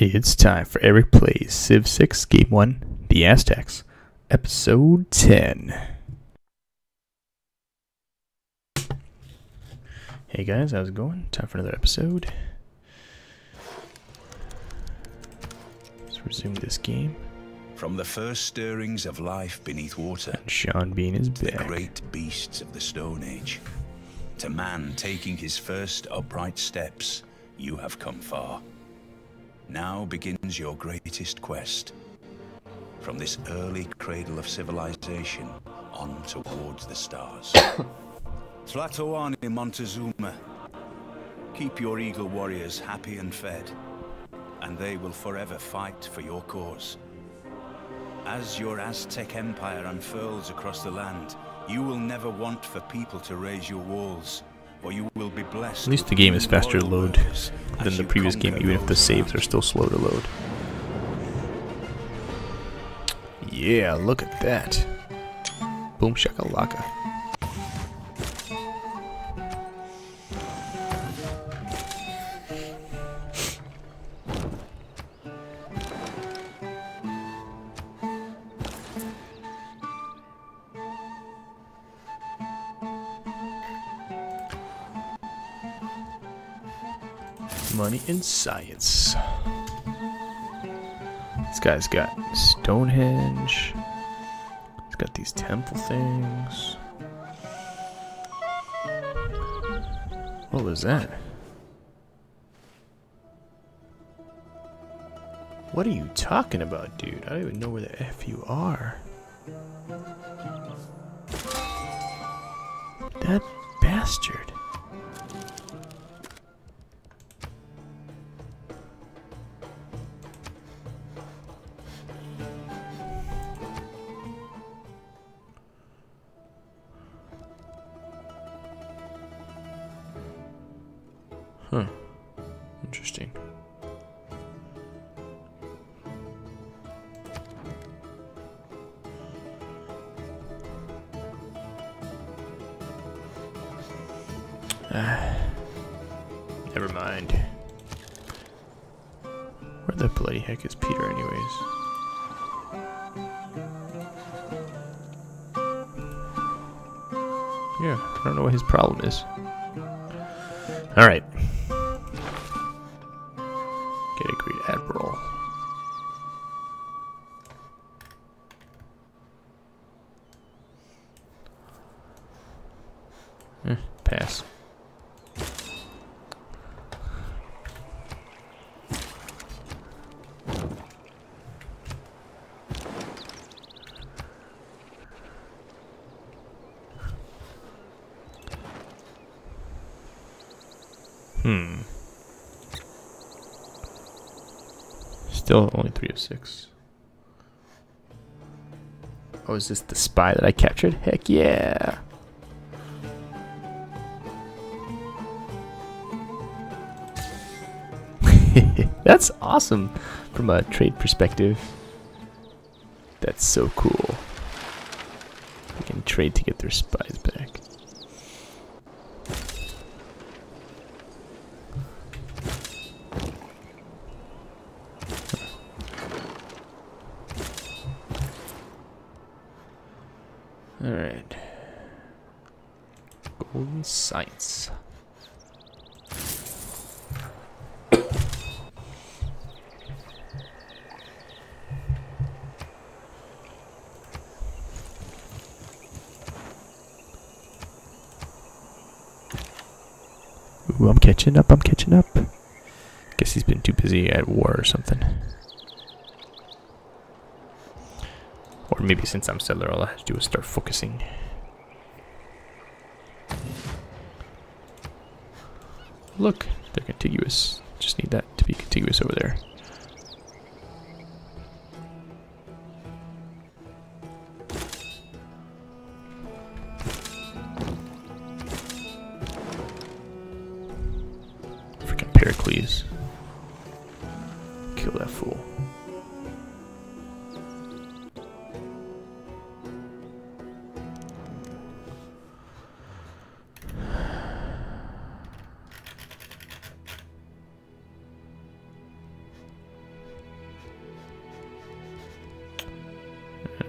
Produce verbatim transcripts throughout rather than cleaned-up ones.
It's time for Eric Plays Civ six Game one, The Aztecs, Episode ten. Hey guys, how's it going? Time for another episode. Let's resume this game. From the first stirrings of life beneath water, And Sean Bean is the back. great beasts of the Stone Age, to man taking his first upright steps, you have come far. Now begins your greatest quest. From this early cradle of civilization on towards the stars. Tlatoani Montezuma, keep your eagle warriors happy and fed, and they will forever fight for your cause. As your Aztec empire unfurls across the land, you will never want for people to raise your walls, for you will be blessed. At least the game is faster to load than the previous game, even if the saves are still slow to load. Yeah, look at that. Boom shakalaka. Money and science. This guy's got Stonehenge. He's got these temple things. What was that? What are you talking about, dude? I don't even know where the F you are. That bastard. Huh. Interesting. Ah. Never mind. Where the bloody heck is Peter anyways? Yeah, I don't know what his problem is. Alright. Get a great admiral. Eh, pass. Hmm. Still only three of six. Oh, is this the spy that I captured? Heck yeah! That's awesome from a trade perspective. That's so cool. They can trade to get their spies back. Alright. Golden science. Ooh, I'm catching up, I'm catching up. Guess he's been too busy at war or something. Or maybe since I'm settler, all I have to do is start focusing. Look, they're contiguous. Just need that to be contiguous over there. Freaking Pericles. Kill that fool.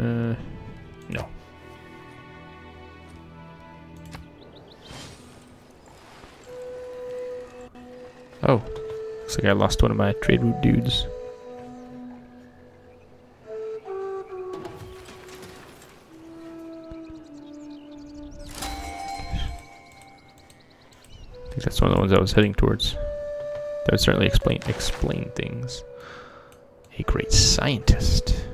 Uh, no. Oh, looks like I lost one of my trade route dudes. I think that's one of the ones I was heading towards. That would certainly explain explain things. A great scientist.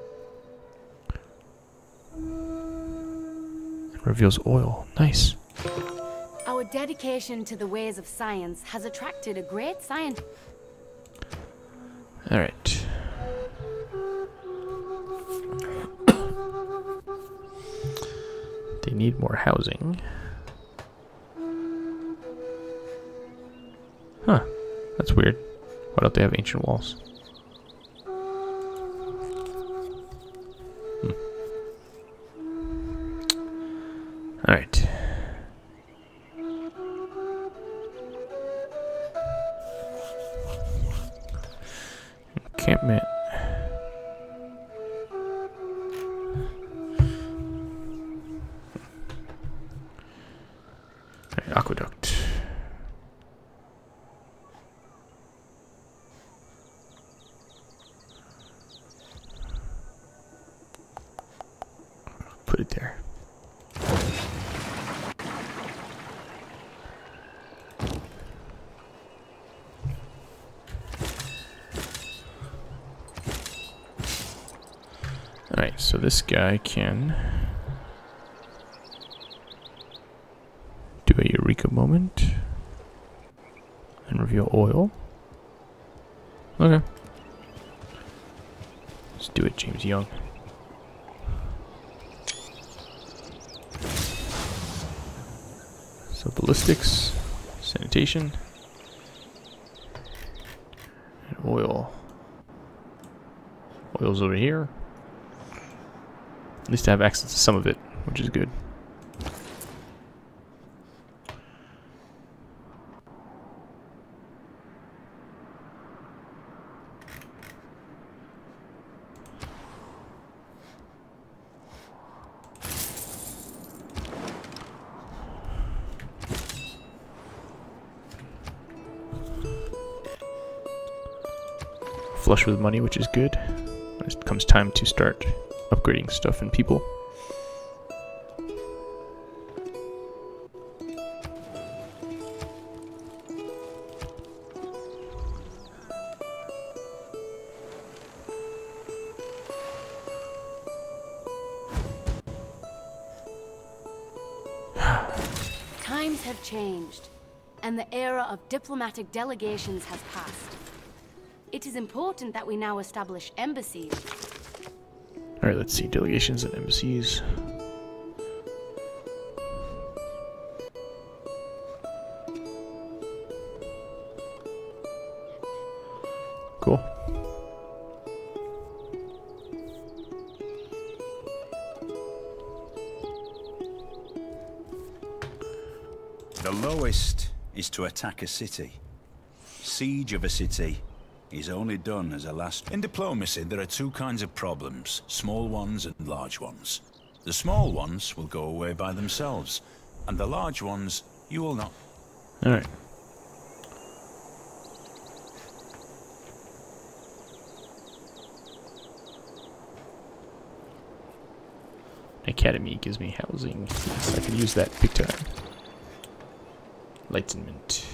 It reveals oil. Nice. Our dedication to the ways of science has attracted a great scientist. All right. They need more housing. Huh. That's weird. Why don't they have ancient walls? Hmm. All right. Encampment. All right, aqueduct. Put it there. Alright, so this guy can do a Eureka moment and reveal oil. Okay. Let's do it, James Young. So ballistics, sanitation, and oil. Oil's over here. At least I have access to some of it, which is good. Flush with money, which is good. When it comes time to start upgrading stuff and people. Times have changed, and the era of diplomatic delegations has passed. It is important that we now establish embassies. Alright, let's see. Delegations and embassies. Cool. The lowest is to attack a city. Siege of a city is only done as a last... In diplomacy, there are two kinds of problems, small ones and large ones. The small ones will go away by themselves, and the large ones you will not. Alright. Academy gives me housing. Yes, I can use that big time. Enlightenment.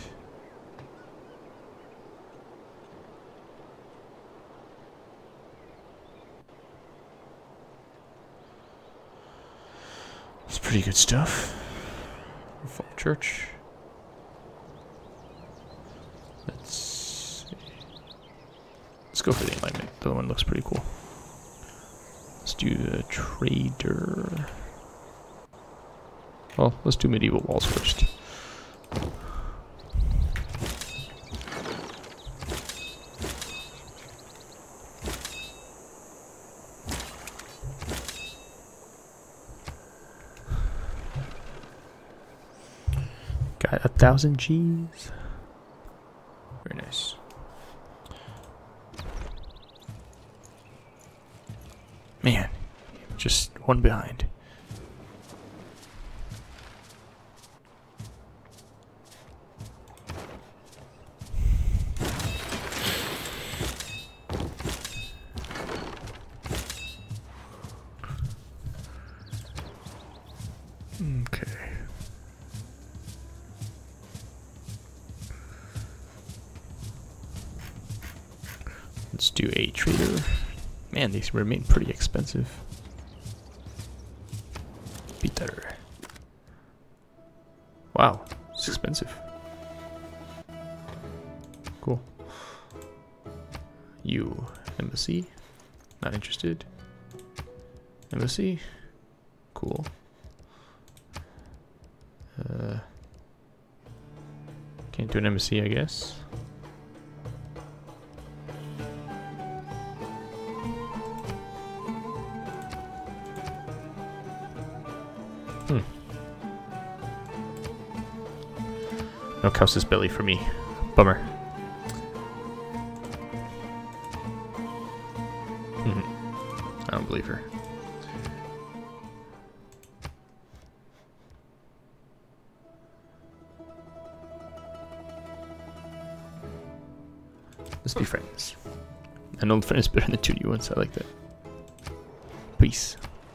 It's pretty good stuff. Reformed Church. Let's see. Let's go for the Enlightenment. The other one looks pretty cool. Let's do the Trader. Well, let's do medieval walls first. Got a thousand G's. Very nice. Man, just one behind. Okay. Let's do a trader. Man, these remain pretty expensive. Peter. Wow, it's expensive. Cool. You, embassy. Not interested. Embassy. Cool. Uh, can't do an embassy, I guess. Hmm. No Kaus's belly for me. Bummer. Hmm. I don't believe her. Let's be friends. An old friend is better than two new ones. I like that. Peace.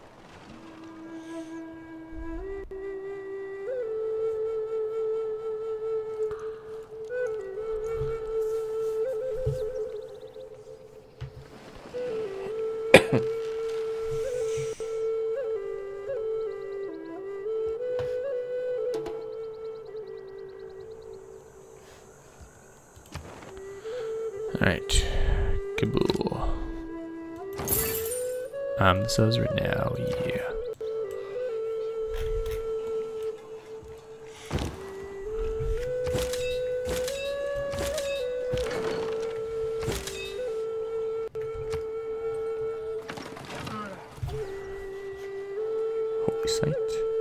Alright, Kabul. Um, this is right now, yeah. Holy site.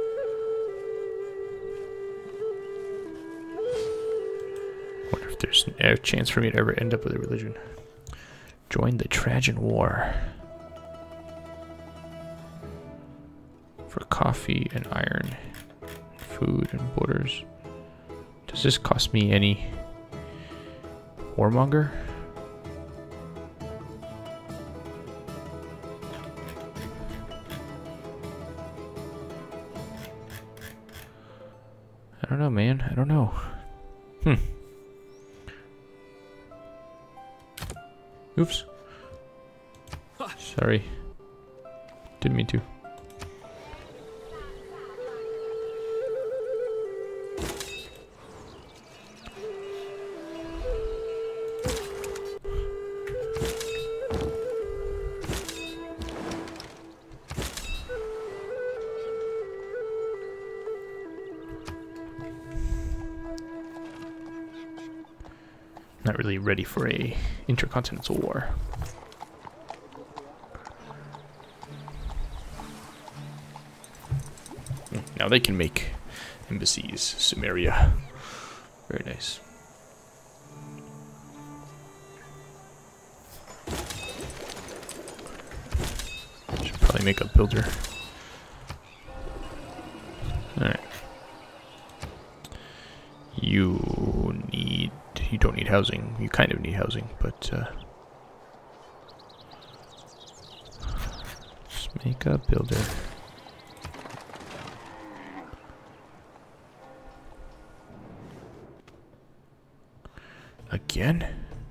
Wonder if there's a chance for me to ever end up with a religion. Join the Trajan War. For coffee and iron, food and borders. Does this cost me any warmonger? I don't know, man. I don't know. Hmm. Oops. Sorry. Didn't mean to. Not really ready for a intercontinental war. Now they can make embassies. Sumeria. Very nice. Should probably make a builder. Alright. You need... You don't need housing. You kind of need housing, but... Uh, just make a builder. Again?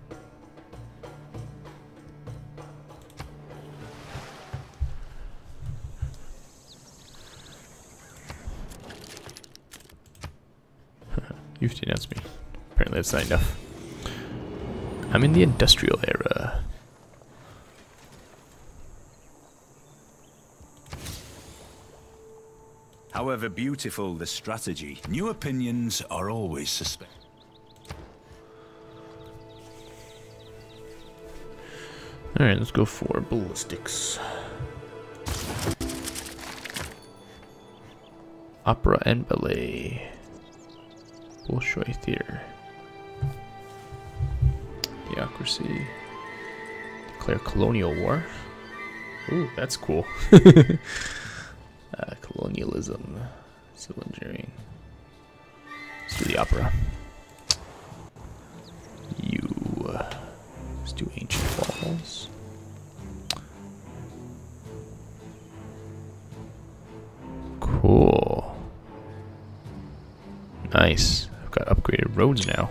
You've denounced me. Apparently that's not enough. I'm in the industrial era. However beautiful the strategy, new opinions are always suspect. Alright, let's go for ballistics. Opera and ballet. Bolshoi theater. Theocracy. Declare colonial war. Ooh, that's cool. uh, colonialism, civil engineering. Let's do the opera. You. Uh, let's do ancient walls. Cool. Nice. I've got upgraded roads now.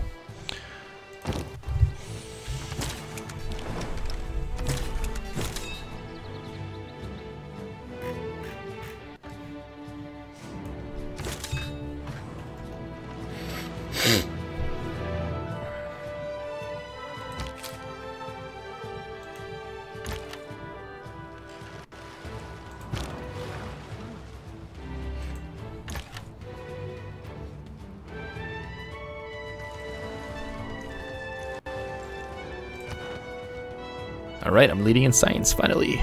Alright, I'm leading in science, finally.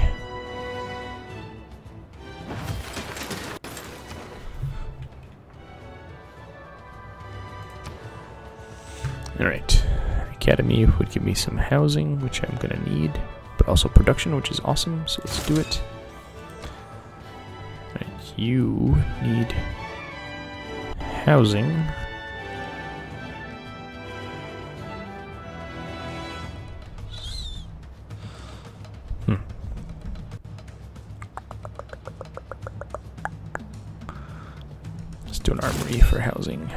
Alright, Academy would give me some housing, which I'm gonna need, but also production, which is awesome, so let's do it. Alright, you need housing. Do an armory for housing.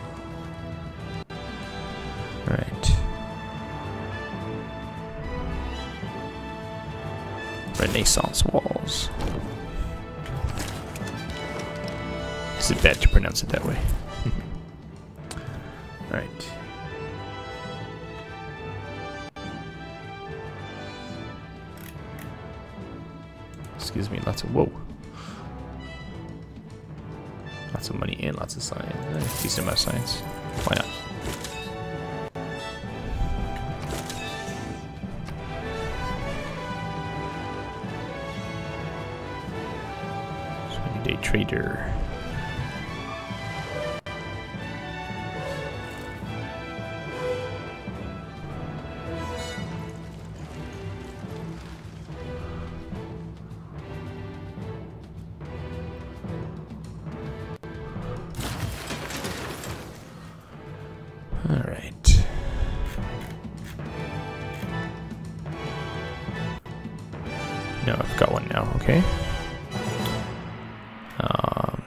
Alright. Renaissance walls. Is it bad to pronounce it that way? Alright. Excuse me, lots of whoa. Lots of money and lots of science. Eh, decent amount of science. Why not? So I need a trader. Alright. No, I've got one now, okay. Um,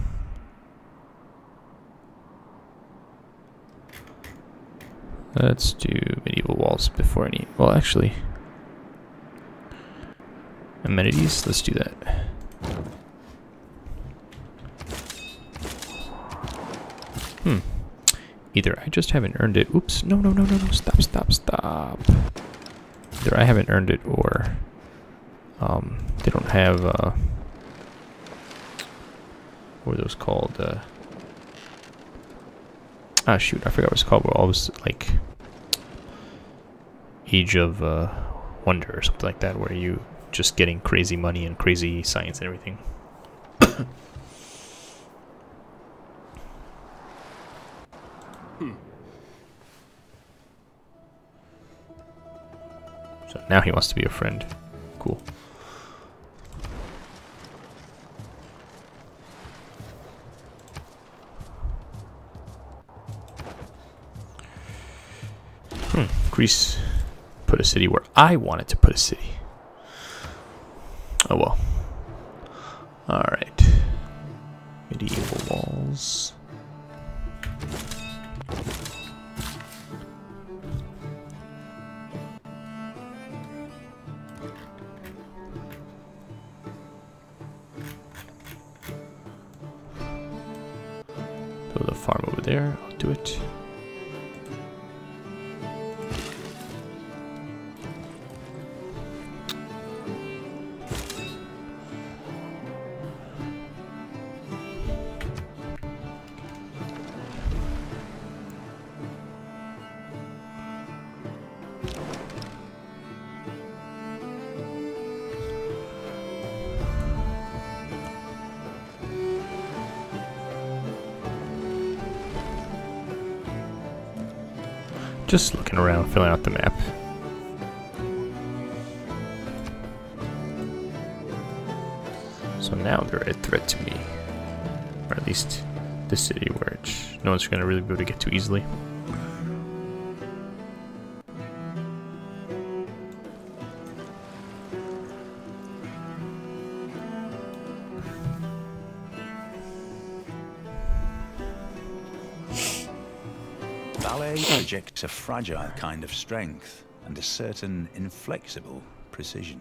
let's do medieval walls before any, well actually, amenities, let's do that. Hmm. Either I just haven't earned it. Oops. No, no, no, no, no. Stop, stop, stop. Either I haven't earned it or um, they don't have, uh, what are those called? Uh, ah, shoot. I forgot what it's called. We're always like Age of uh, Wonder or something like that, where you just getting crazy money and crazy science and everything. So now he wants to be a friend. Cool. Hmm. Greece put a city where I wanted to put a city. Oh well. Alright. Medieval walls. Build a farm over there. I'll do it. Just looking around, filling out the map. So now they're a threat to me. Or at least this city where it's, no one's going to really be able to get to easily. Ballet projects a fragile kind of strength and a certain inflexible precision.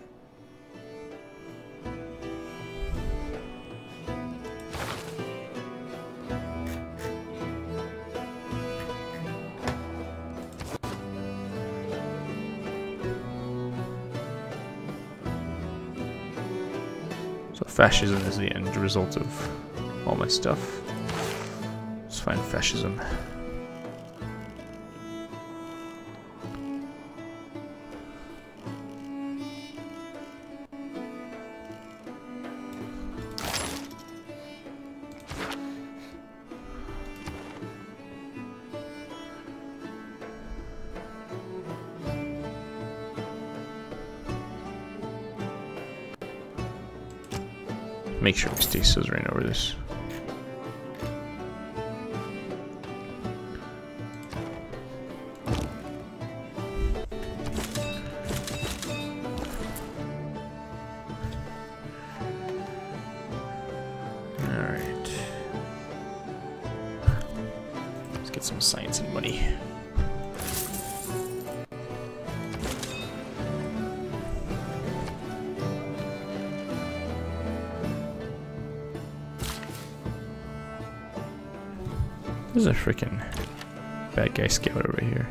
So fascism is the end result of all my stuff. Let's find fascism. Make sure we stay scissoring over this. Alright. Let's get some science and money. There's a freaking bad guy scout over here.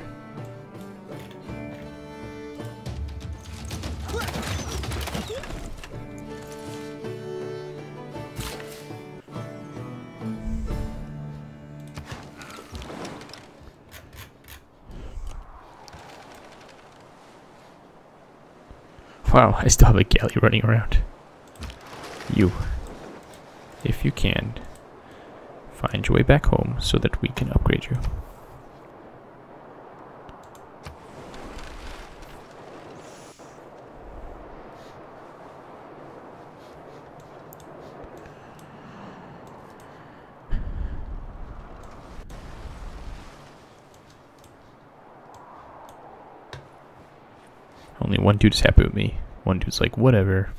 Wow, I still have a galley running around. You, if you can, find your way back home so that we can upgrade you. Only one dude's happy with me. One dude's like, whatever.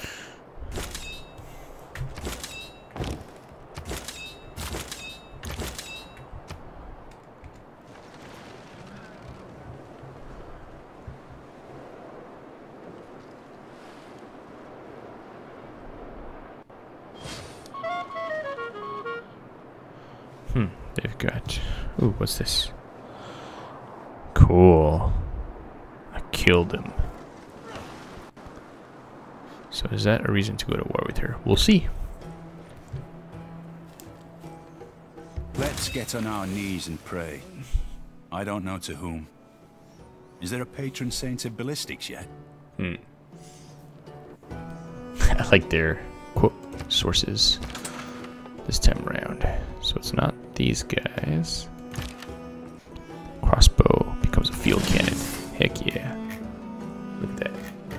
Hmm, they've got... Ooh, what's this? Cool. I killed him. So is that a reason to go to war with her? We'll see. Let's get on our knees and pray. I don't know to whom. Is there a patron saint of ballistics yet? Hmm. I like their quote sources this time around. So it's not these guys. Crossbow becomes a field cannon. Heck yeah. Look at that.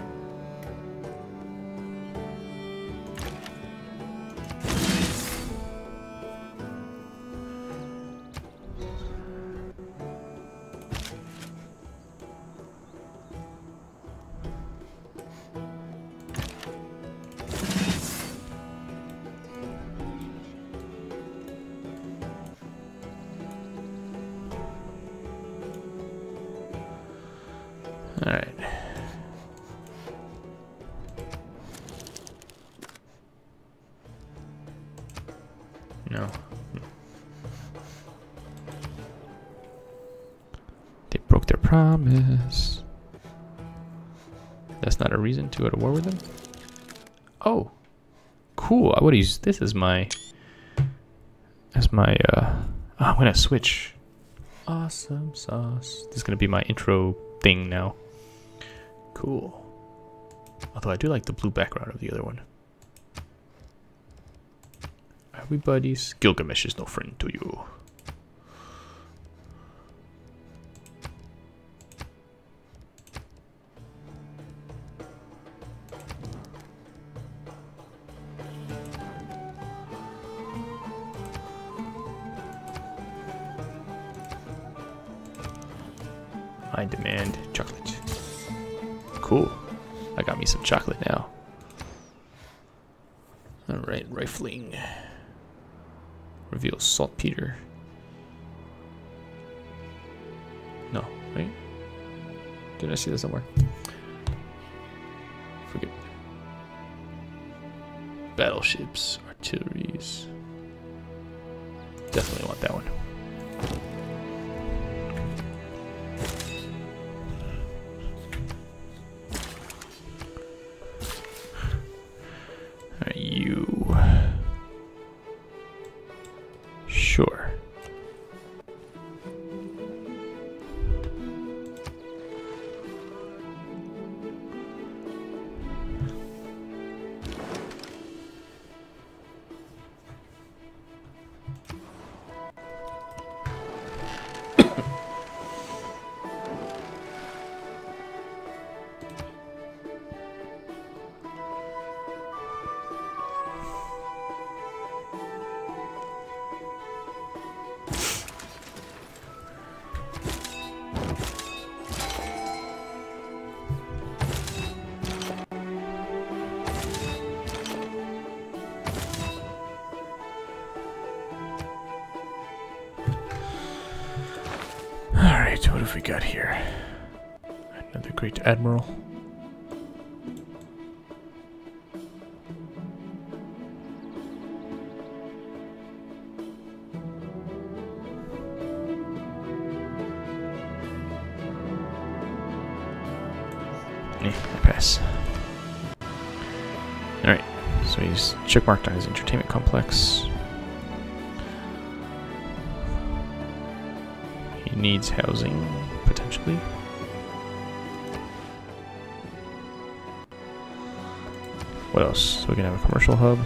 Alright. No. They broke their promise. That's not a reason to go to war with them? Oh. Cool. I would use this as my as my uh oh, I'm gonna switch. Awesome sauce. This is gonna be my intro thing now. Cool. Although I do like the blue background of the other one. Are we buddies? Gilgamesh is no friend to you. I demand chocolate. Cool. I got me some chocolate now. Alright, rifling. Reveals saltpeter. No, right? Did I see that somewhere? Forget. Battleships, artilleries. Definitely want that one. Are you sure? Alright, what have we got here? Another great admiral. Eh, I pass. Alright, so he's checkmarked on his entertainment complex. Needs housing, potentially. What else? So we can have a commercial hub.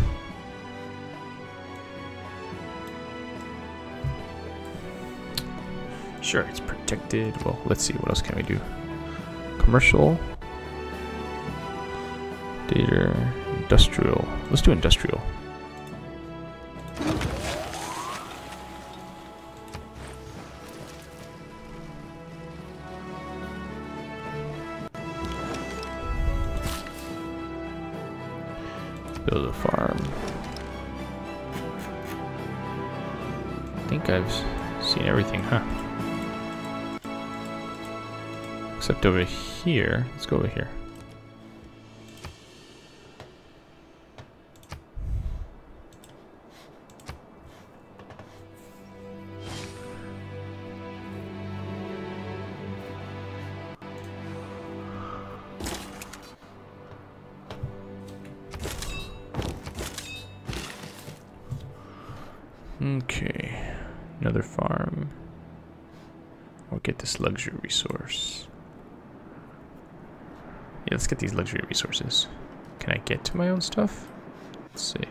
Sure, it's protected. Well, let's see, what else can we do? Commercial. Data. Industrial. Let's do industrial. Build a farm. I think I've seen everything, huh? Except over here. Let's go over here. Okay, another farm. We'll get this luxury resource. Yeah, let's get these luxury resources. Can I get to my own stuff? Let's see.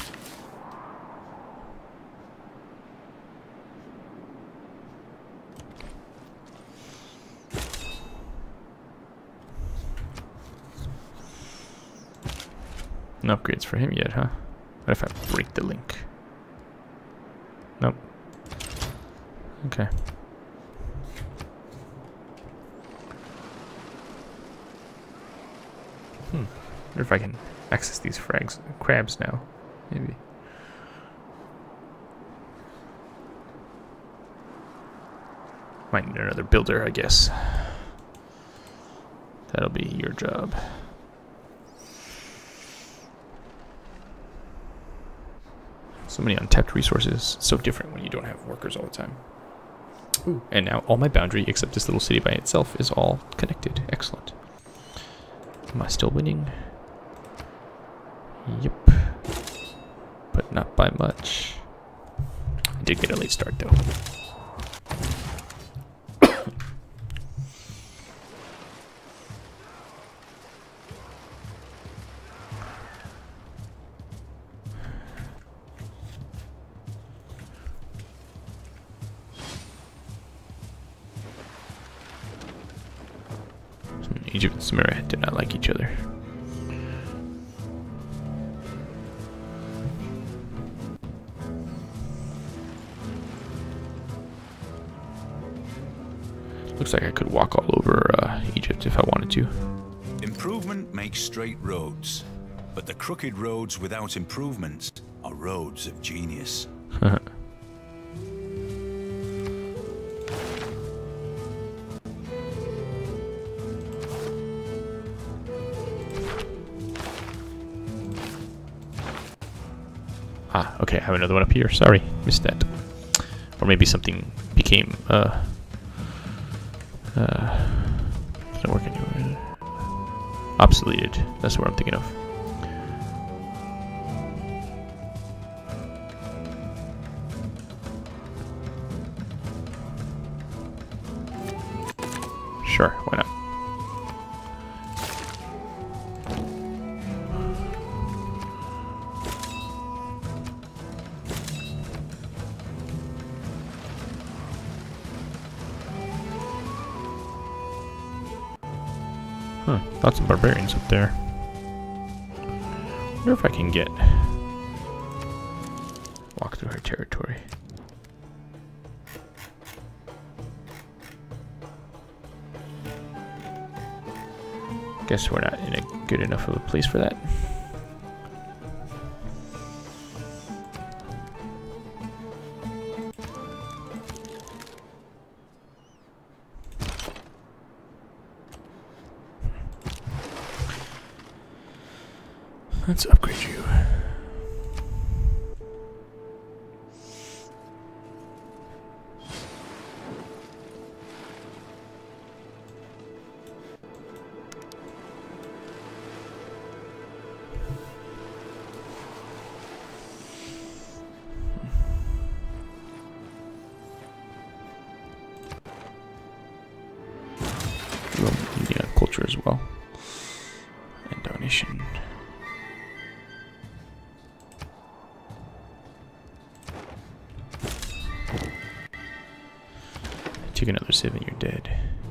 No upgrades for him yet, huh? What if I break the link? Nope. Okay. Hmm. Wonder if I can access these frags, crabs now. Maybe. Might need another builder, I guess. That'll be your job. So many untapped resources. It's so different when you don't have workers all the time. Ooh. And now all my boundary, except this little city by itself, is all connected. Excellent. Am I still winning? Yep. But not by much. I did get a late start though. Egypt and Sumeria did not like each other. Looks like I could walk all over uh, Egypt if I wanted to. Improvement makes straight roads, but the crooked roads without improvements are roads of genius. Ah, okay, I have another one up here. Sorry, missed that. Or maybe something became, uh... Uh... Doesn't work anymore. Obsoleted. That's what I'm thinking of. Sure, why not? Huh, lots of barbarians up there. Wonder if I can get walk through her territory. Guess we're not in a good enough of a place for that. Let's upgrade you. We'll need on culture as well. And domination. Take another civ and you're dead.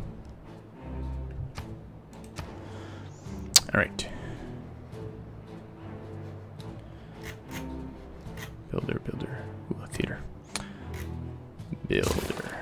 Alright. Builder, builder. Ooh, a theater. Builder.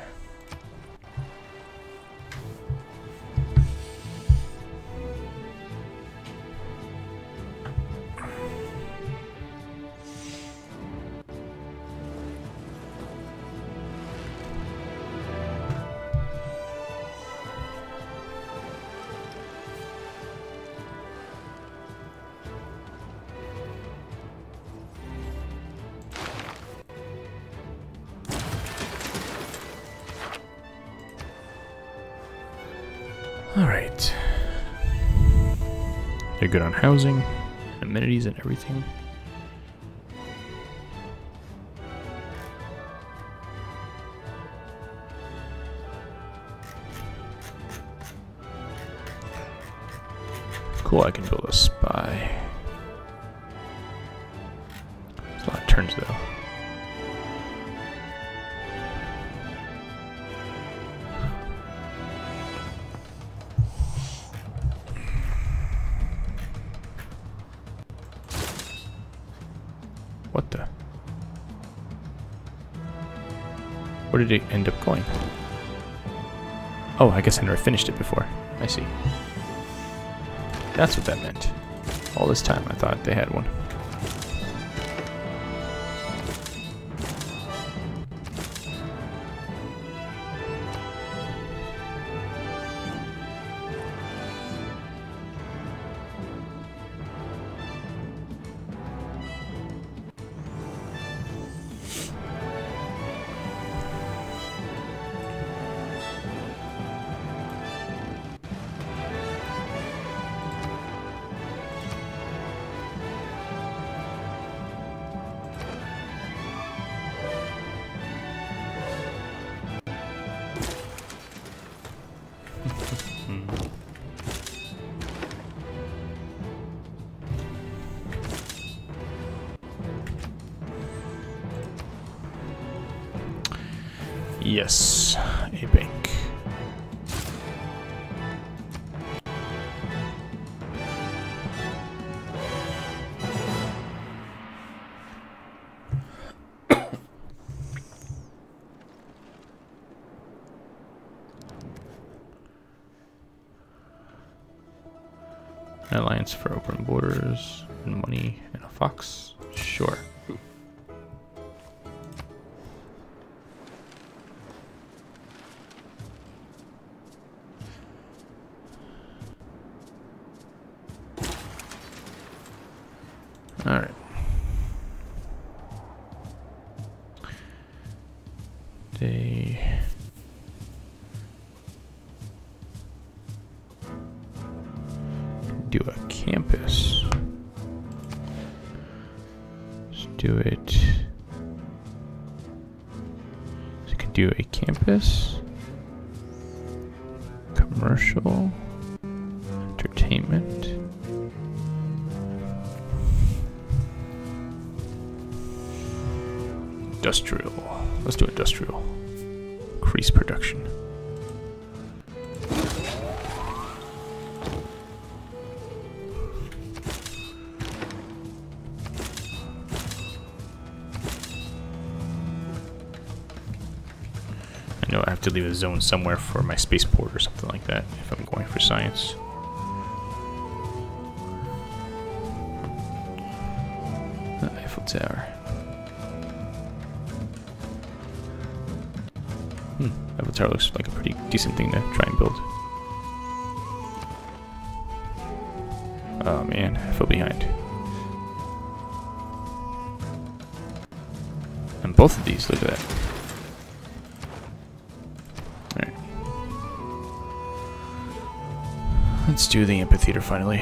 Alright. They're good on housing, amenities, and everything. Cool, I can build a spy. There's a lot of turns though. What the? Where did it end up going? Oh, I guess I never finished it before. I see. That's what that meant. All this time I thought they had one. Yes, a bank. An alliance for open borders and money and a fox. Sure. All right. They do a campus. Let's do it. So you can do a campus, commercial, entertainment. Industrial. Let's do industrial. Increase production. I know I have to leave a zone somewhere for my spaceport or something like that if I'm going for science. The Eiffel Tower. Hmm, Eiffel Tower looks like a pretty decent thing to try and build. Oh man, I fell behind. And both of these, look at that. Alright. Let's do the amphitheater finally.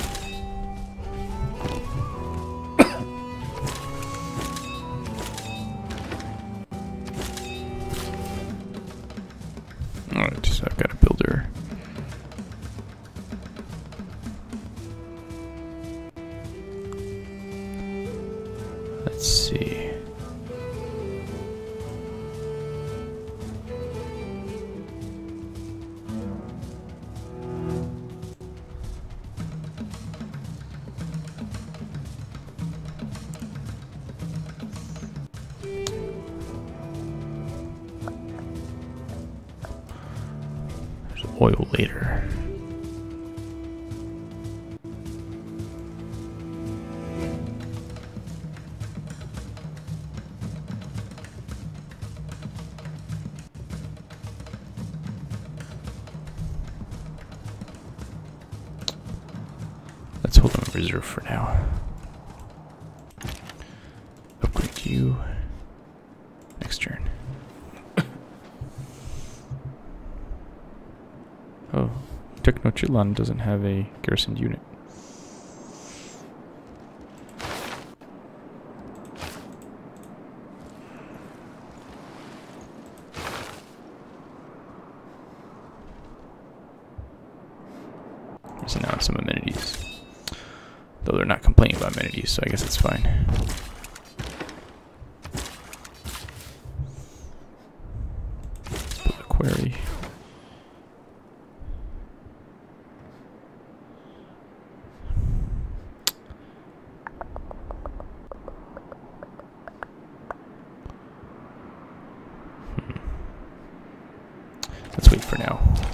Alright, so I've got a builder. Let's see. There's oil later. Let's hold them in reserve for now. Upgrade you. Next turn. Oh, Tenochtitlan doesn't have a garrisoned unit. So now it's some amenities. Though they're not complaining about amenities, so I guess it's fine. Let's put a query. Hmm. Let's wait for now.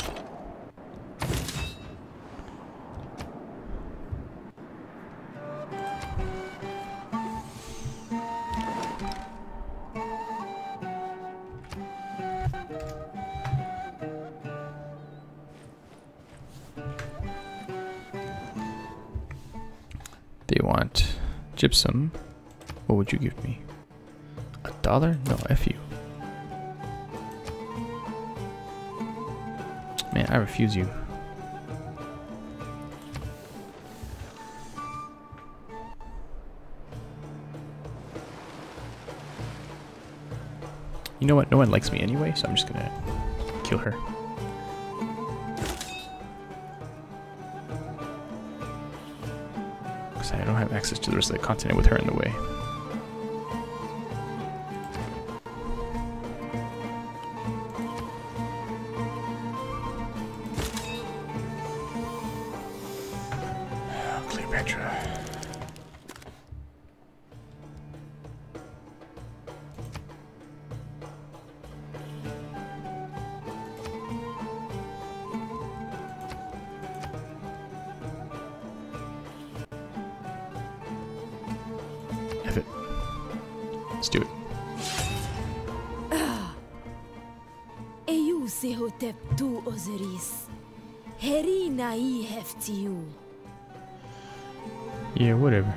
They want gypsum. What would you give me? A dollar? No, F you. Man, I refuse you. You know what? No one likes me anyway, so I'm just gonna kill her. I don't have access to the rest of the continent with her in the way. Oh, Cleopatra. worth it. Let's do it. Eu Sehotep tu Osiris. Heri nai heftiu. Yeah, whatever.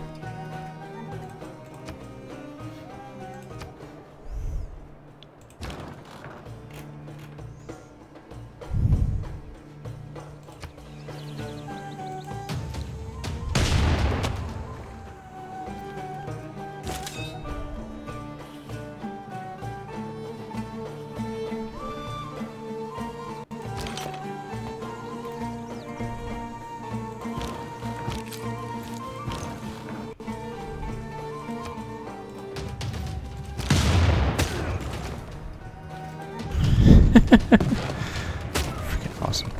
Freaking awesome.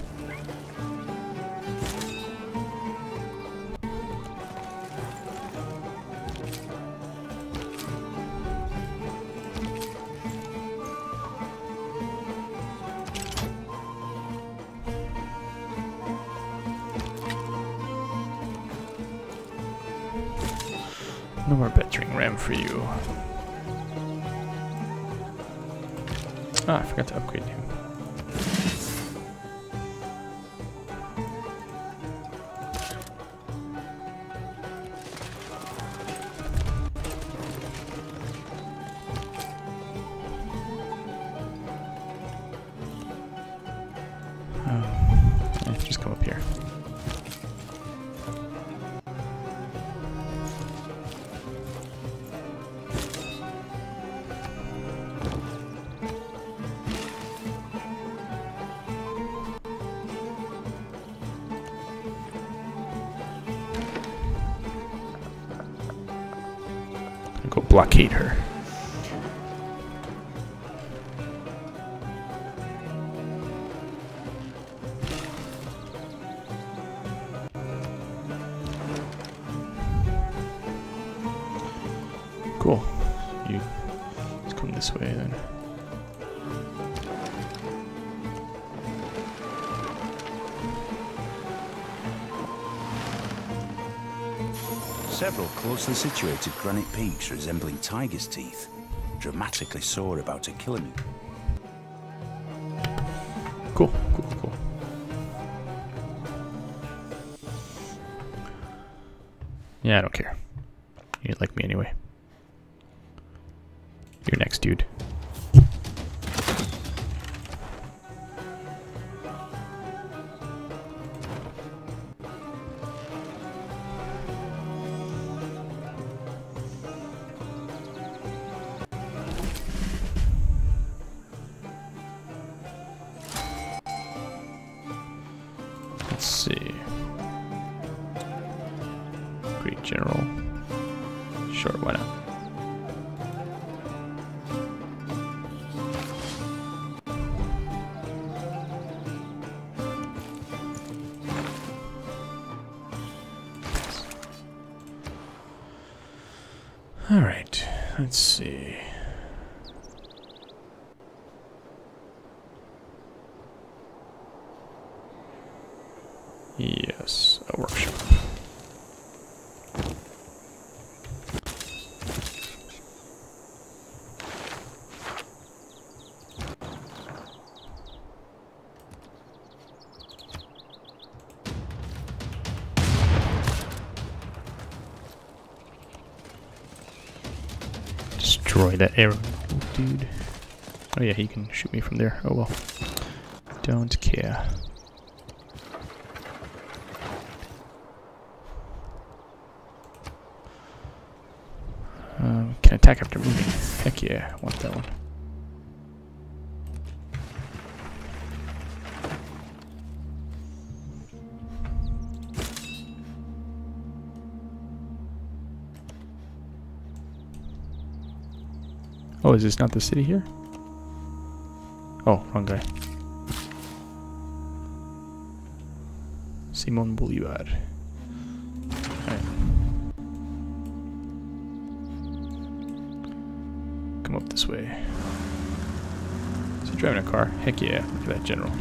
No more battering ram for you. Ah, I forgot to upgrade him. Oh, yeah, just come up here. Go blockade her. Cool. You just come this way then. Several closely situated granite peaks resembling tiger's teeth dramatically soar about a kilometer. Cool, cool, cool. Yeah, I don't care. You didn't like me anyway. You're next, dude. Let's see. Great General. Sure, why not? All right, let's see. Yes, a workshop. Destroy that arrow, dude. Oh yeah, he can shoot me from there. Oh well. Don't care. Um, can attack after moving. Heck yeah, I want that one. Oh, is this not the city here? Oh, wrong guy. Simon Bolivar. Alright. Come up this way. Is he driving a car? Heck yeah, look at that general.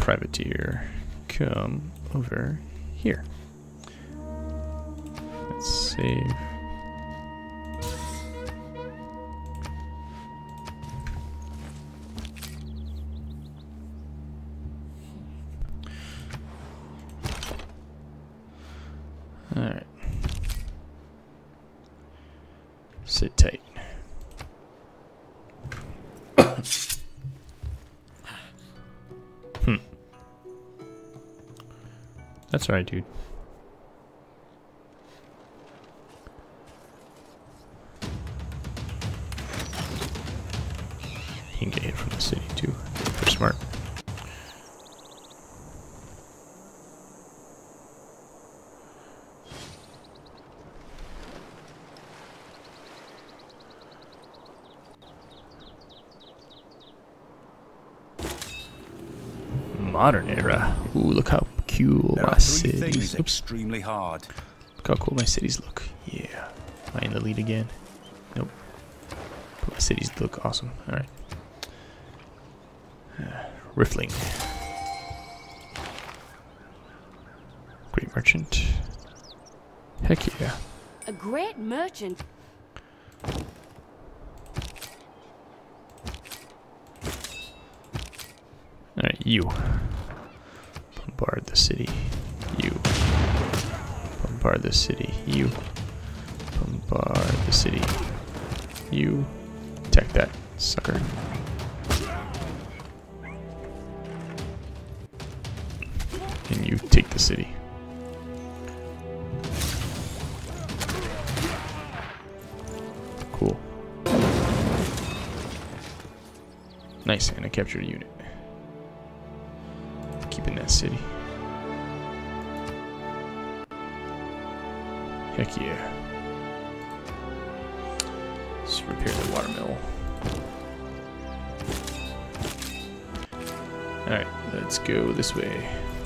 privateer, come over here. Let's save. Alright. Sit tight. Hmm. That's alright, dude. He can get hit from the city too. They're smart. Modern era. Ooh, look how cool There my are three cities. things Oops. extremely hard. Look how cool my cities look. Yeah. Am I in the lead again? Nope. But my cities look awesome. Alright. Uh, Riffling. Great merchant. Heck yeah. A great merchant. Alright, you. Bombard the city. You. Bombard the city. You. Bombard the city. You. Attack that sucker. And you take the city. Cool. Nice, and I captured a unit. Keeping that city. Heck yeah. Let's repair the watermill. Alright, let's go this way.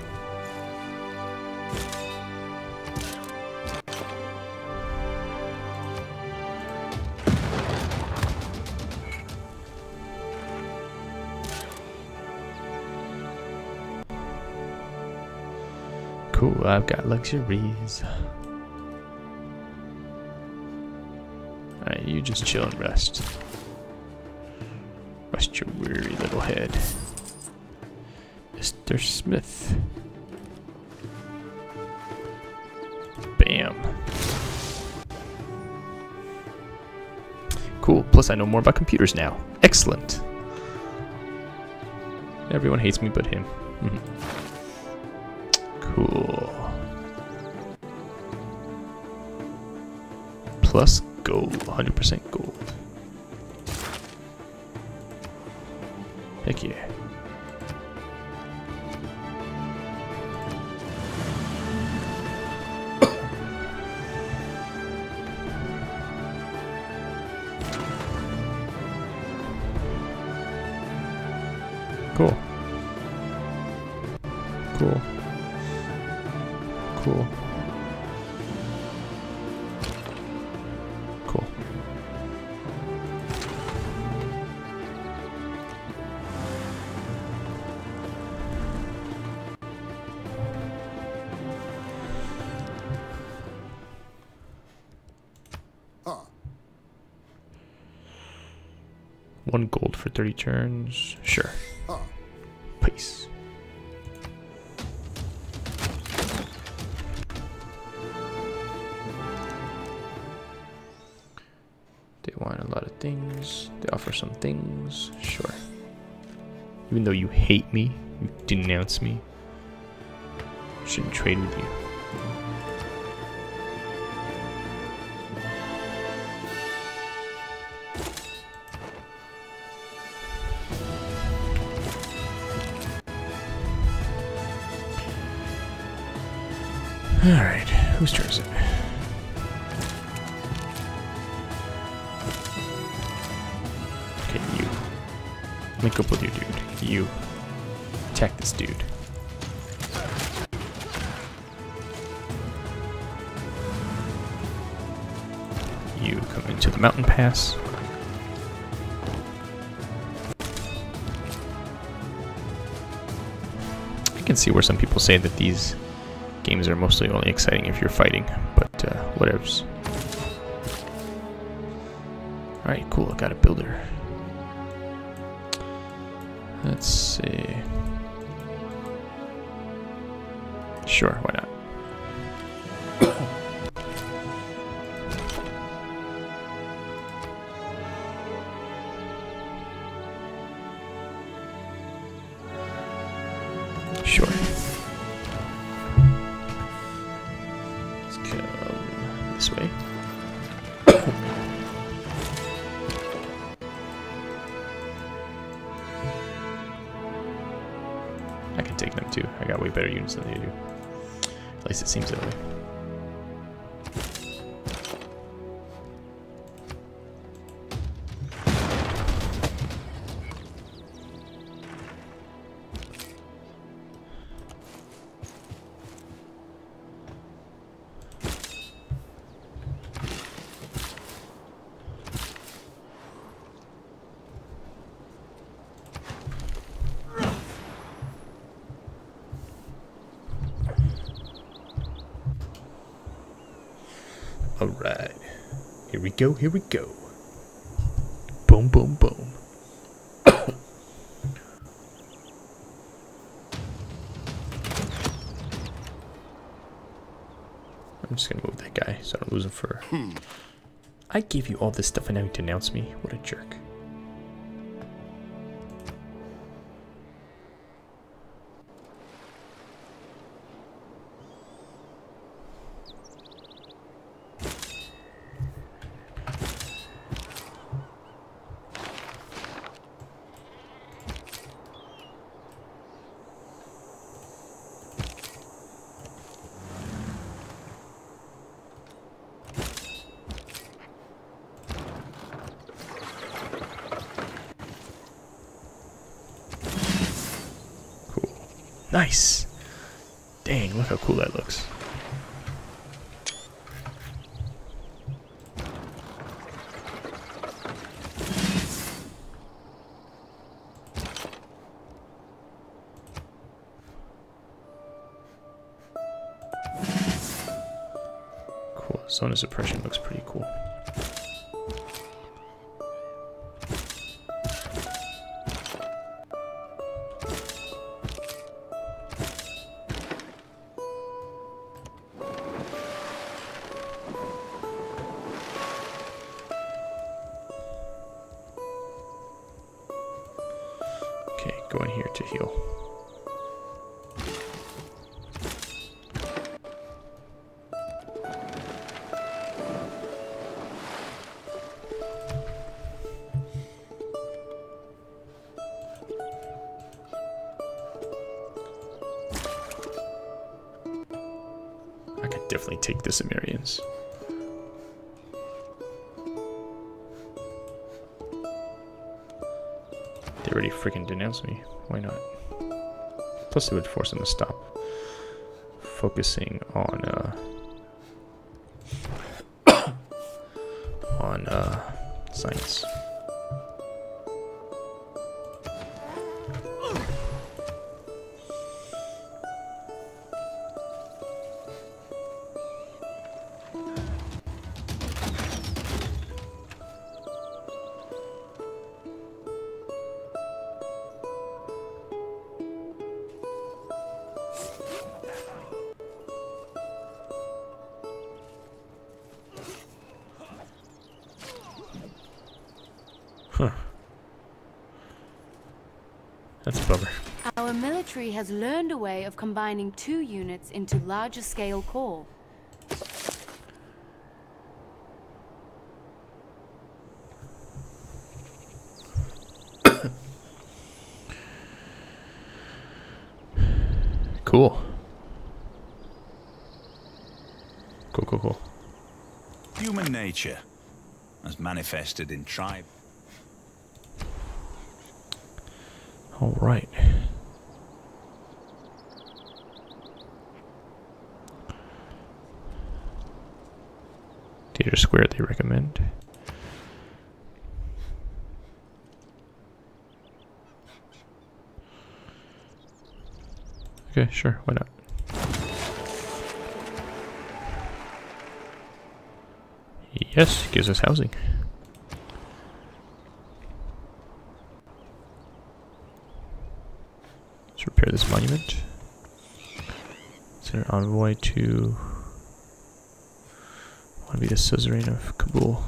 Cool, I've got luxuries. Alright, you just chill and rest. Rest your weary little head. Mister Smith. Bam. Cool, plus I know more about computers now. Excellent. Everyone hates me but him. Mm-hmm. Cool. Plus gold, one hundred percent gold. Heck yeah. Cool. Cool. Cool. Cool. Huh. One gold for thirty turns. Sure. Huh. Peace. They want a lot of things. They offer some things. Sure. Even though you hate me, you denounce me, shouldn't trade with you. Alright, whose turn is it? Okay, you. Link up with your dude. You. Attack this dude. You come into the mountain pass. can see where some people say that these games are mostly only exciting if you're fighting, but uh, whatevs. Alright, cool, I got a builder. Let's see. Sure, why not? Sure. Let's come this way. I can take them too. I got way better units than they do. At least it seems that way. Alright, here we go, here we go. Boom, boom, boom. I'm just gonna move that guy so I don't lose him for... Hmm. I gave you all this stuff and now you denounce me? What a jerk. Nice! Dang, look how cool that looks. Cool, zone of suppression looks pretty cool. Okay, go in here to heal. I could definitely take the Cimmerians. They already freaking denounced me. Why not? Plus it would force them to stop focusing on uh on uh science. Huh. That's a bummer. Our military has learned a way of combining two units into larger scale core. Cool. Cool, cool, cool. Human nature, as manifested in tribe. All right. Theater Square they recommend. Okay, sure, why not? Yes, gives us housing. Let's repair this monument. Send an envoy to... I want to be the suzerain of Kabul.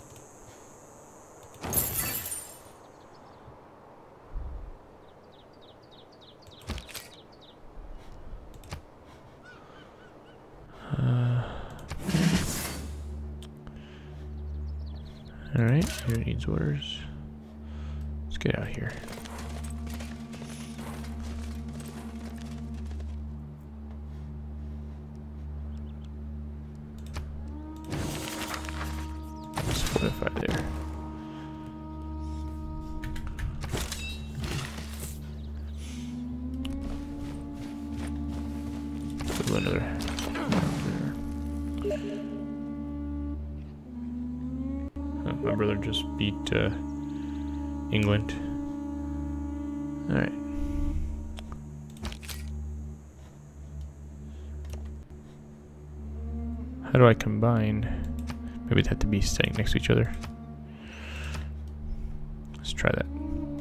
Alright, here needs orders. Let's get out of here. Let's fortify there. Do another. My brother just beat uh, England. Alright. How do I combine? Maybe they have to be standing next to each other. Let's try that.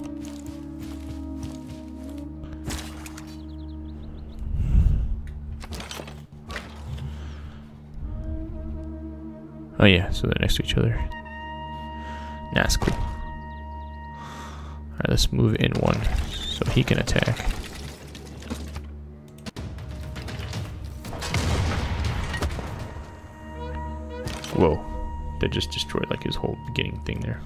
Oh yeah, so they're next to each other. That's cool. Alright, let's move in one so he can attack. Whoa. That just destroyed like his whole beginning thing there.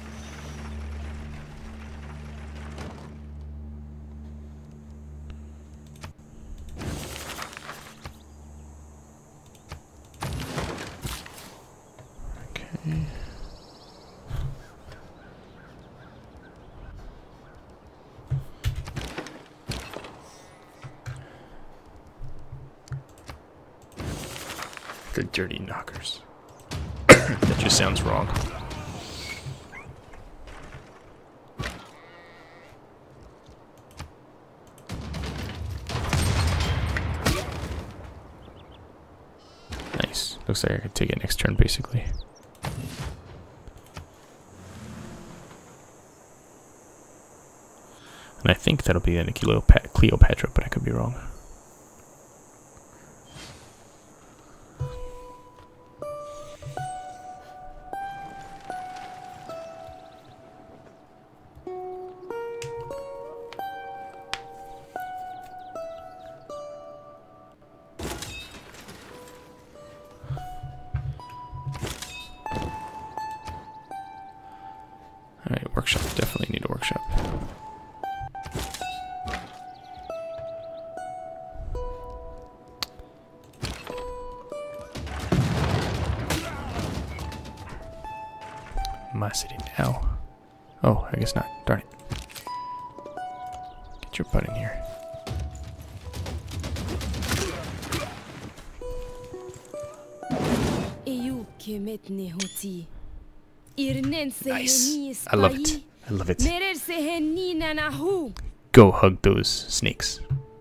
Okay. The dirty knockers. That just sounds wrong. Nice. Looks like I could take it next turn, basically. And I think that'll be in a Cleopatra, but I could be wrong. Alright, workshop. Definitely need a workshop. My city now. Oh, I guess not. Darn it. Get your butt in here. Nice. I love it. I love it. Go hug those snakes.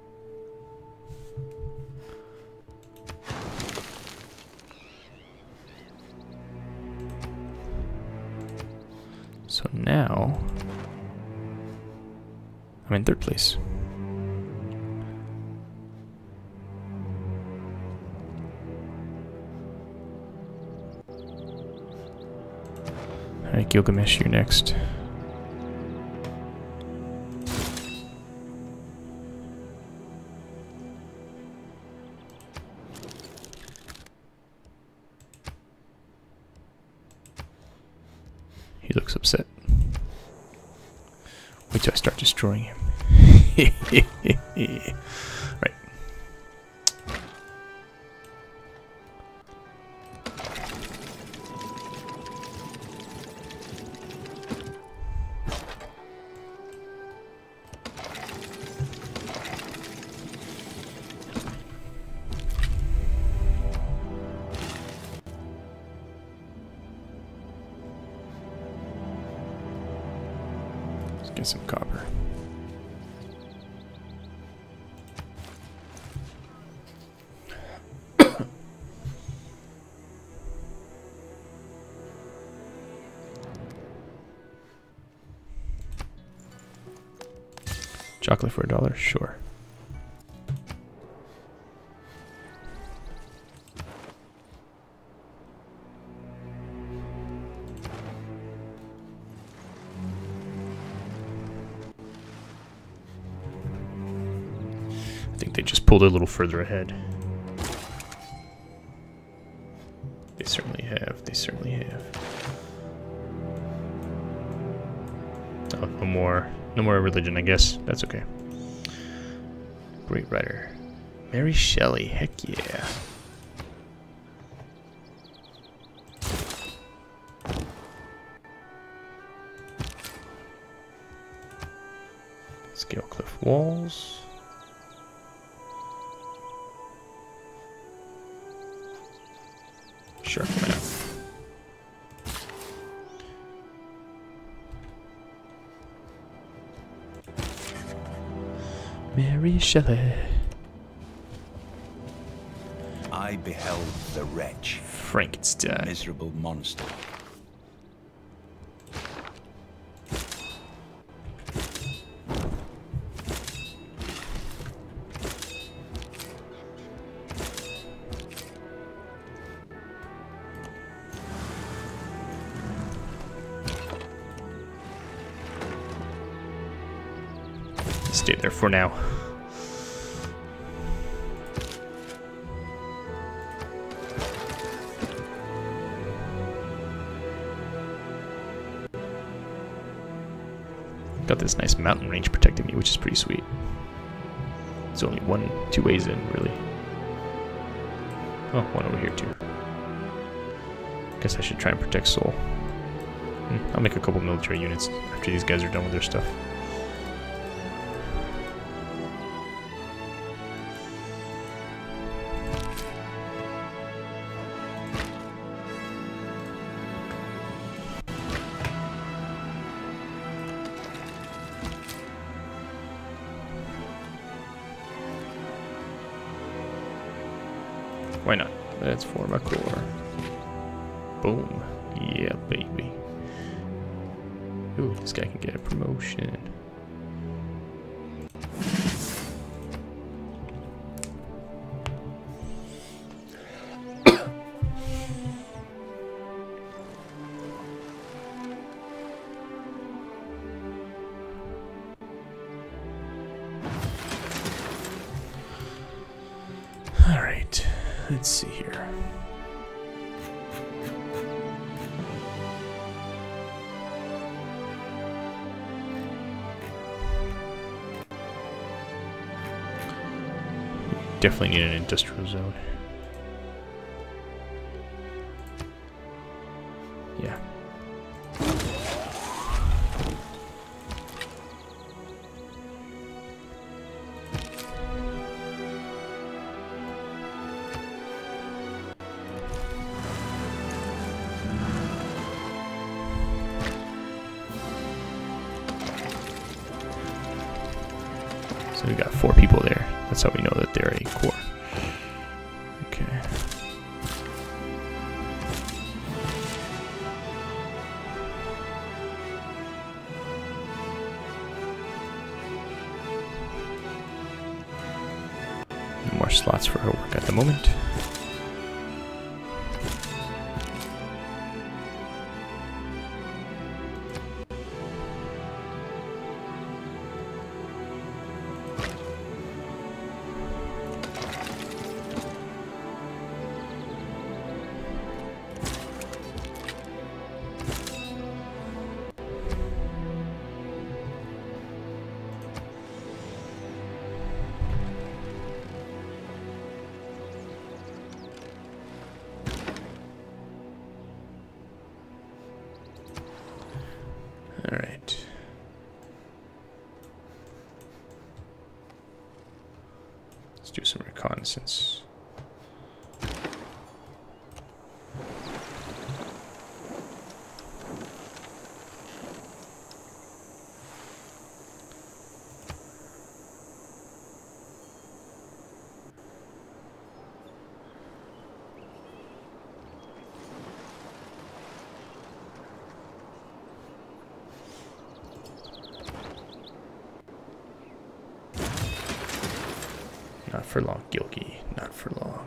So now I'm in third place. Alright, Gilgamesh, you're next. He looks upset. Wait till I start destroying him. Right. Let's get some copper. Chocolate for a dollar? Sure. I think they just pulled a little further ahead. They certainly have. They certainly have. Oh, no more. No more religion, I guess. That's okay. Great writer. Mary Shelley. Heck yeah. Scale cliff walls. Sure, why not? Mary Shelley. I beheld the wretch, Frankenstein. miserable monster. Stay there for now. Got this nice mountain range protecting me, which is pretty sweet. It's only one, two ways in, really. Oh, one over here too. Guess I should try and protect Seoul. Hmm, I'll make a couple military units after these guys are done with their stuff. Why not? Let's form a core. Boom. Yeah, baby. Ooh, this guy can get a promotion. All right. Let's see here. Definitely need an industrial zone. Yeah. So we got four people there. That's how we know that they're a core. Okay. No more slots for her work at the moment. All right. Let's do some reconnaissance. for long, Gilgi. Not for long.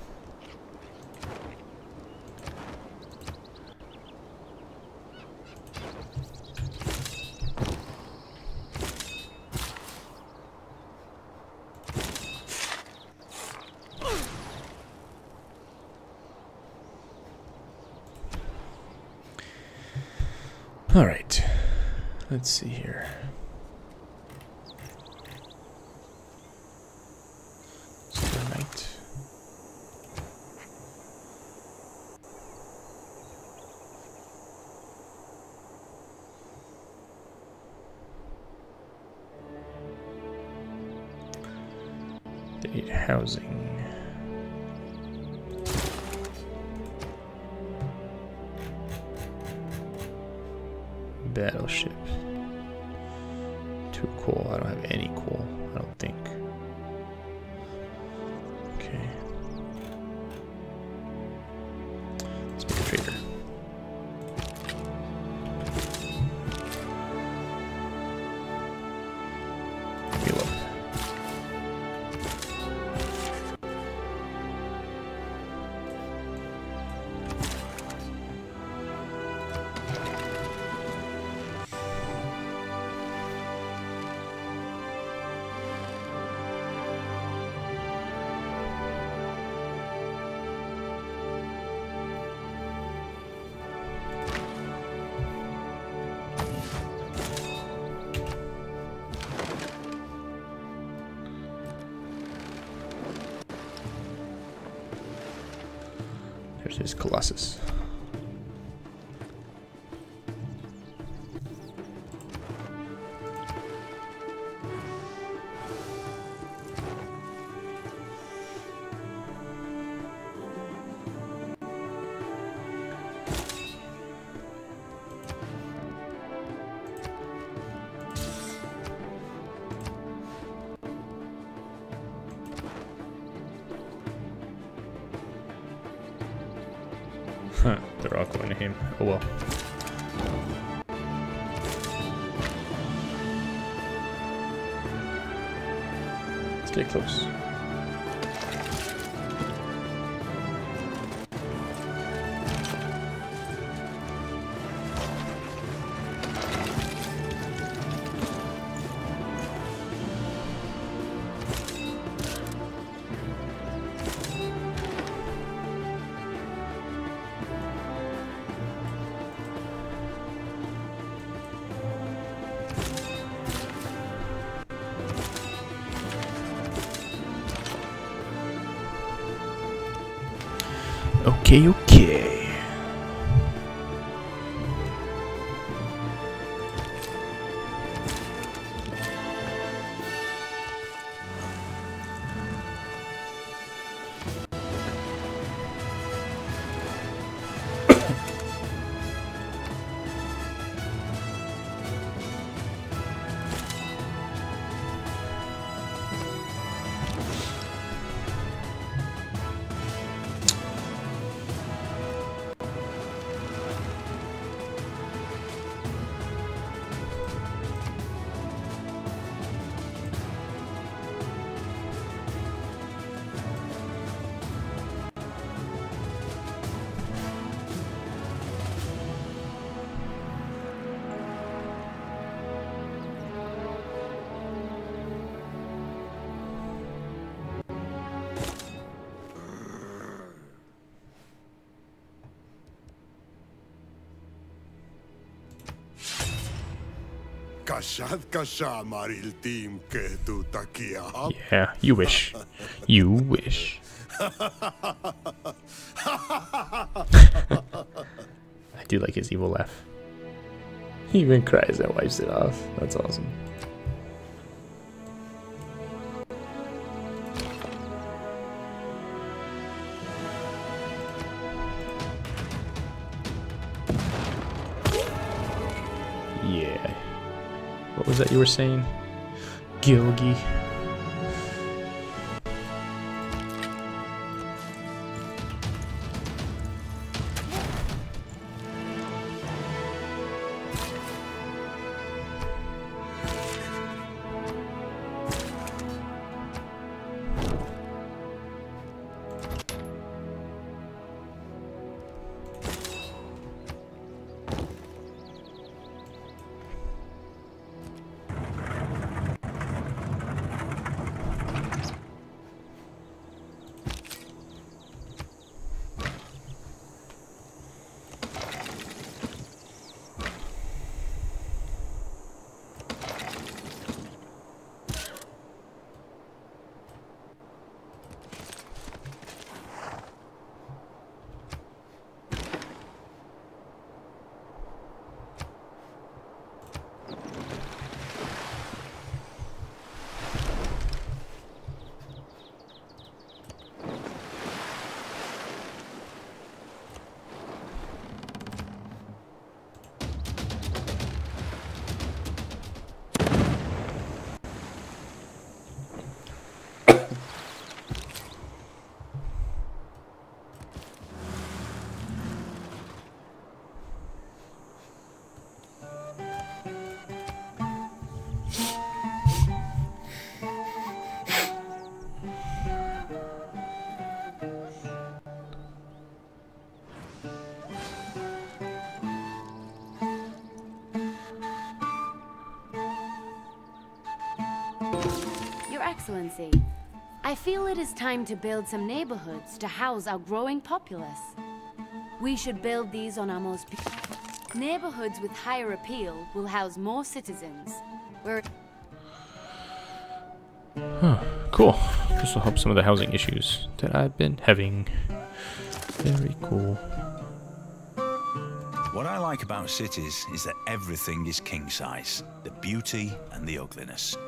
All right, let's see here. Night. They need housing. Battleship. Two coal. I don't have any coal, I don't think. Okay. Let's make a trader. Heal up. There's his Colossus. Huh, they're all going to him. Oh well. Let's get close. Okay, okay. Yeah, you wish. You wish. I do like his evil laugh. He even cries and wipes it off. That's awesome. Yeah. What was that you were saying? Gilgi. Excellency. I feel it is time to build some neighborhoods to house our growing populace. We should build these on our most... Neighborhoods with higher appeal will house more citizens. Where... Huh, cool. This will help some of the housing issues that I've been having. Very cool. What I like about cities is that everything is king size. The beauty and the ugliness.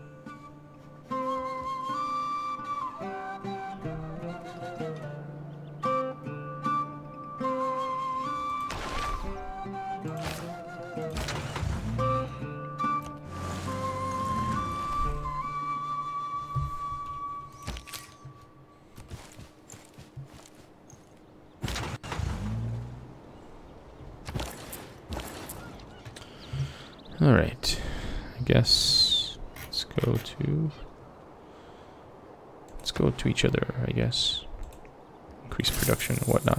Alright, I guess let's go to, let's go to each other, I guess. Increase production and whatnot.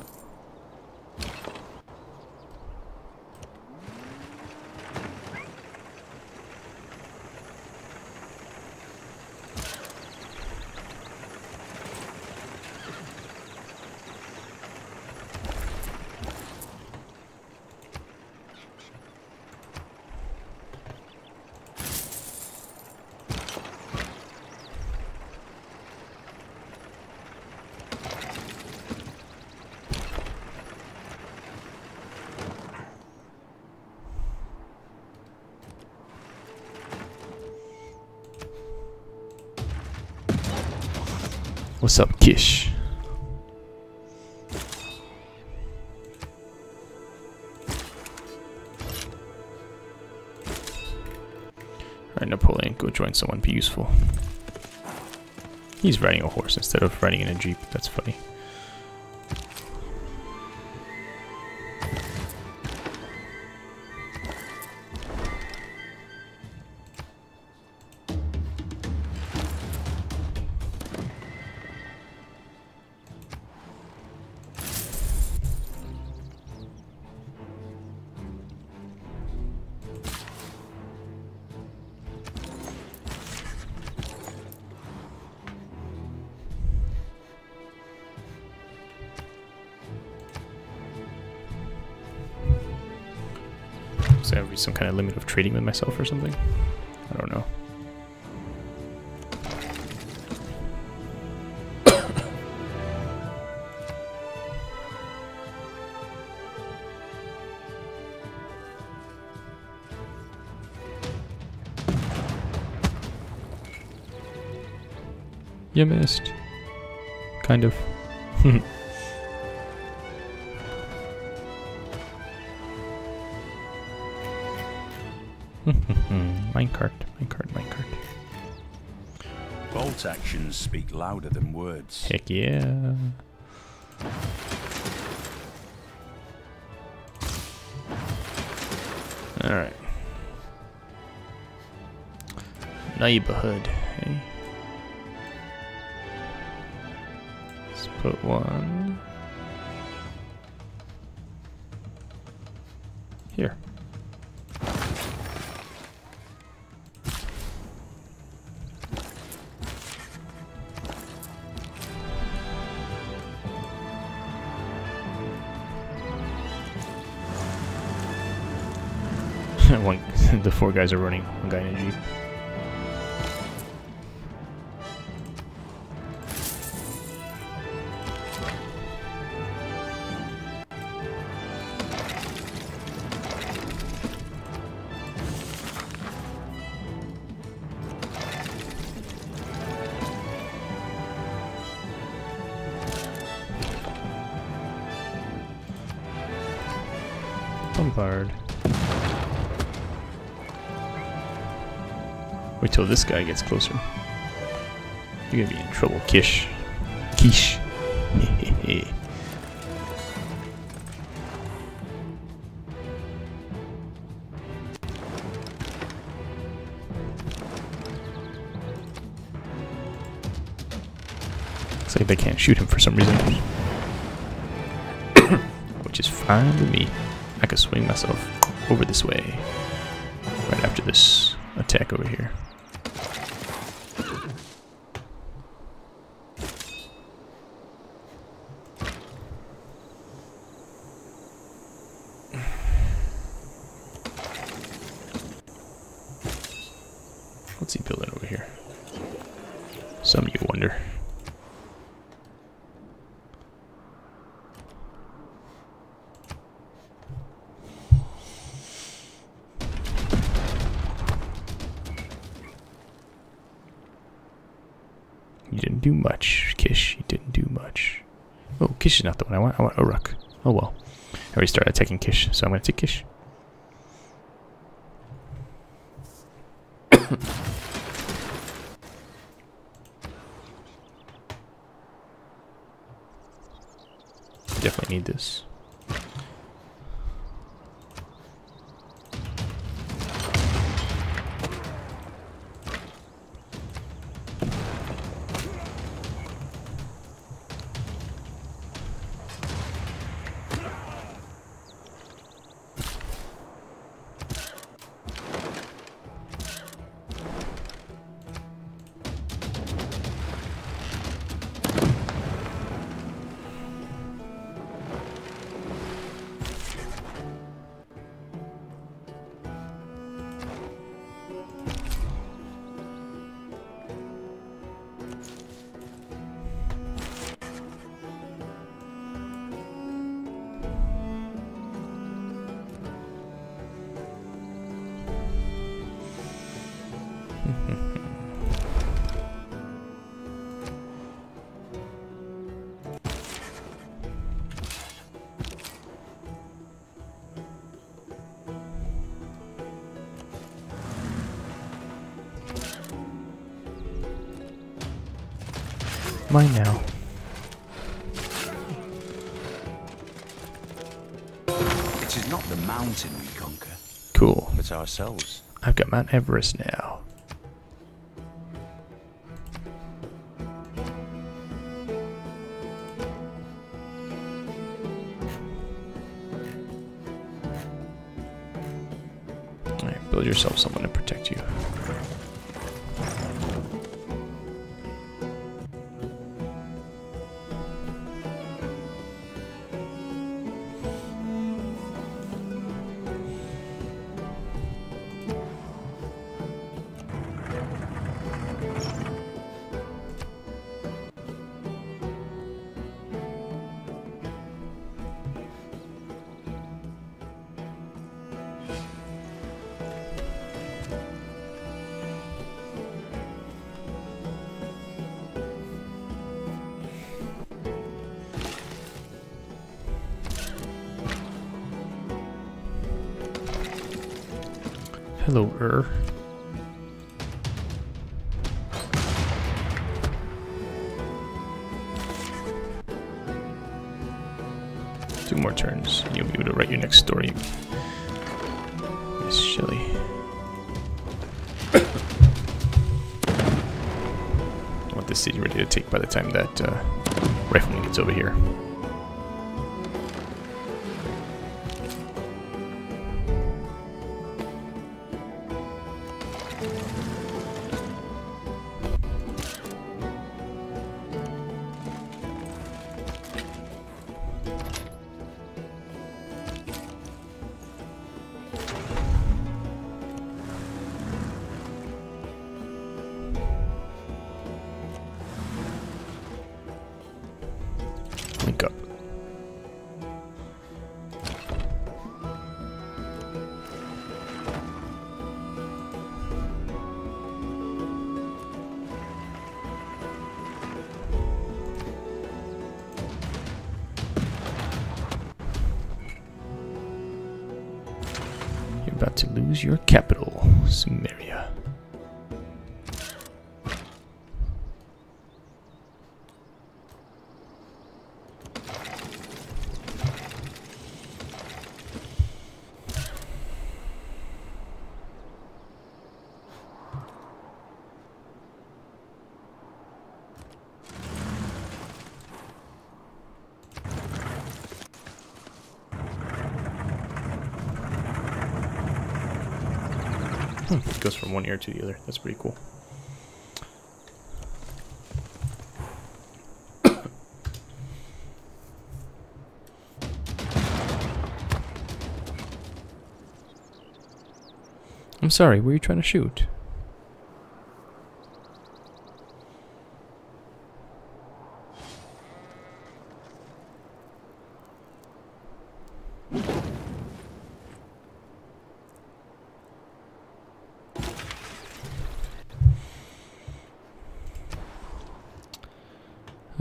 What's up, Kish? Alright, Napoleon, go join someone, be useful. He's riding a horse instead of riding in a jeep, that's funny. So I have some kind of limit of trading with myself or something? I don't know. You missed. Kind of. Minecart, minecart, minecart. Bolt actions speak louder than words. Heck yeah. Alright. Neighborhood, hey. Let's put one here. One, the four guys are running, one guy in a jeep. Bombard. Wait till this guy gets closer. You're gonna be in trouble, Kish. Kish. Looks like they can't shoot him for some reason. Which is fine with me. I could swing myself over this way. Right after this attack over here. wonder. You didn't do much, Kish. You didn't do much. Oh, Kish is not the one I want. I want Uruk. Oh well. I already started attacking Kish, so I'm going to take Kish. Definitely need this. Mine now. It is not the mountain we conquer, Cool. but ourselves. I've got Mount Everest now. Alright, build yourself someone to protect you. Hello, Ur. Two more turns, and you'll be able to write your next story. Miss Shelley. I want this city ready to take by the time that uh, rifleman gets over here. Link up. You're about to lose your capital, Sumeria. Hmm, it goes from one ear to the other. That's pretty cool. I'm sorry, where are you trying to shoot?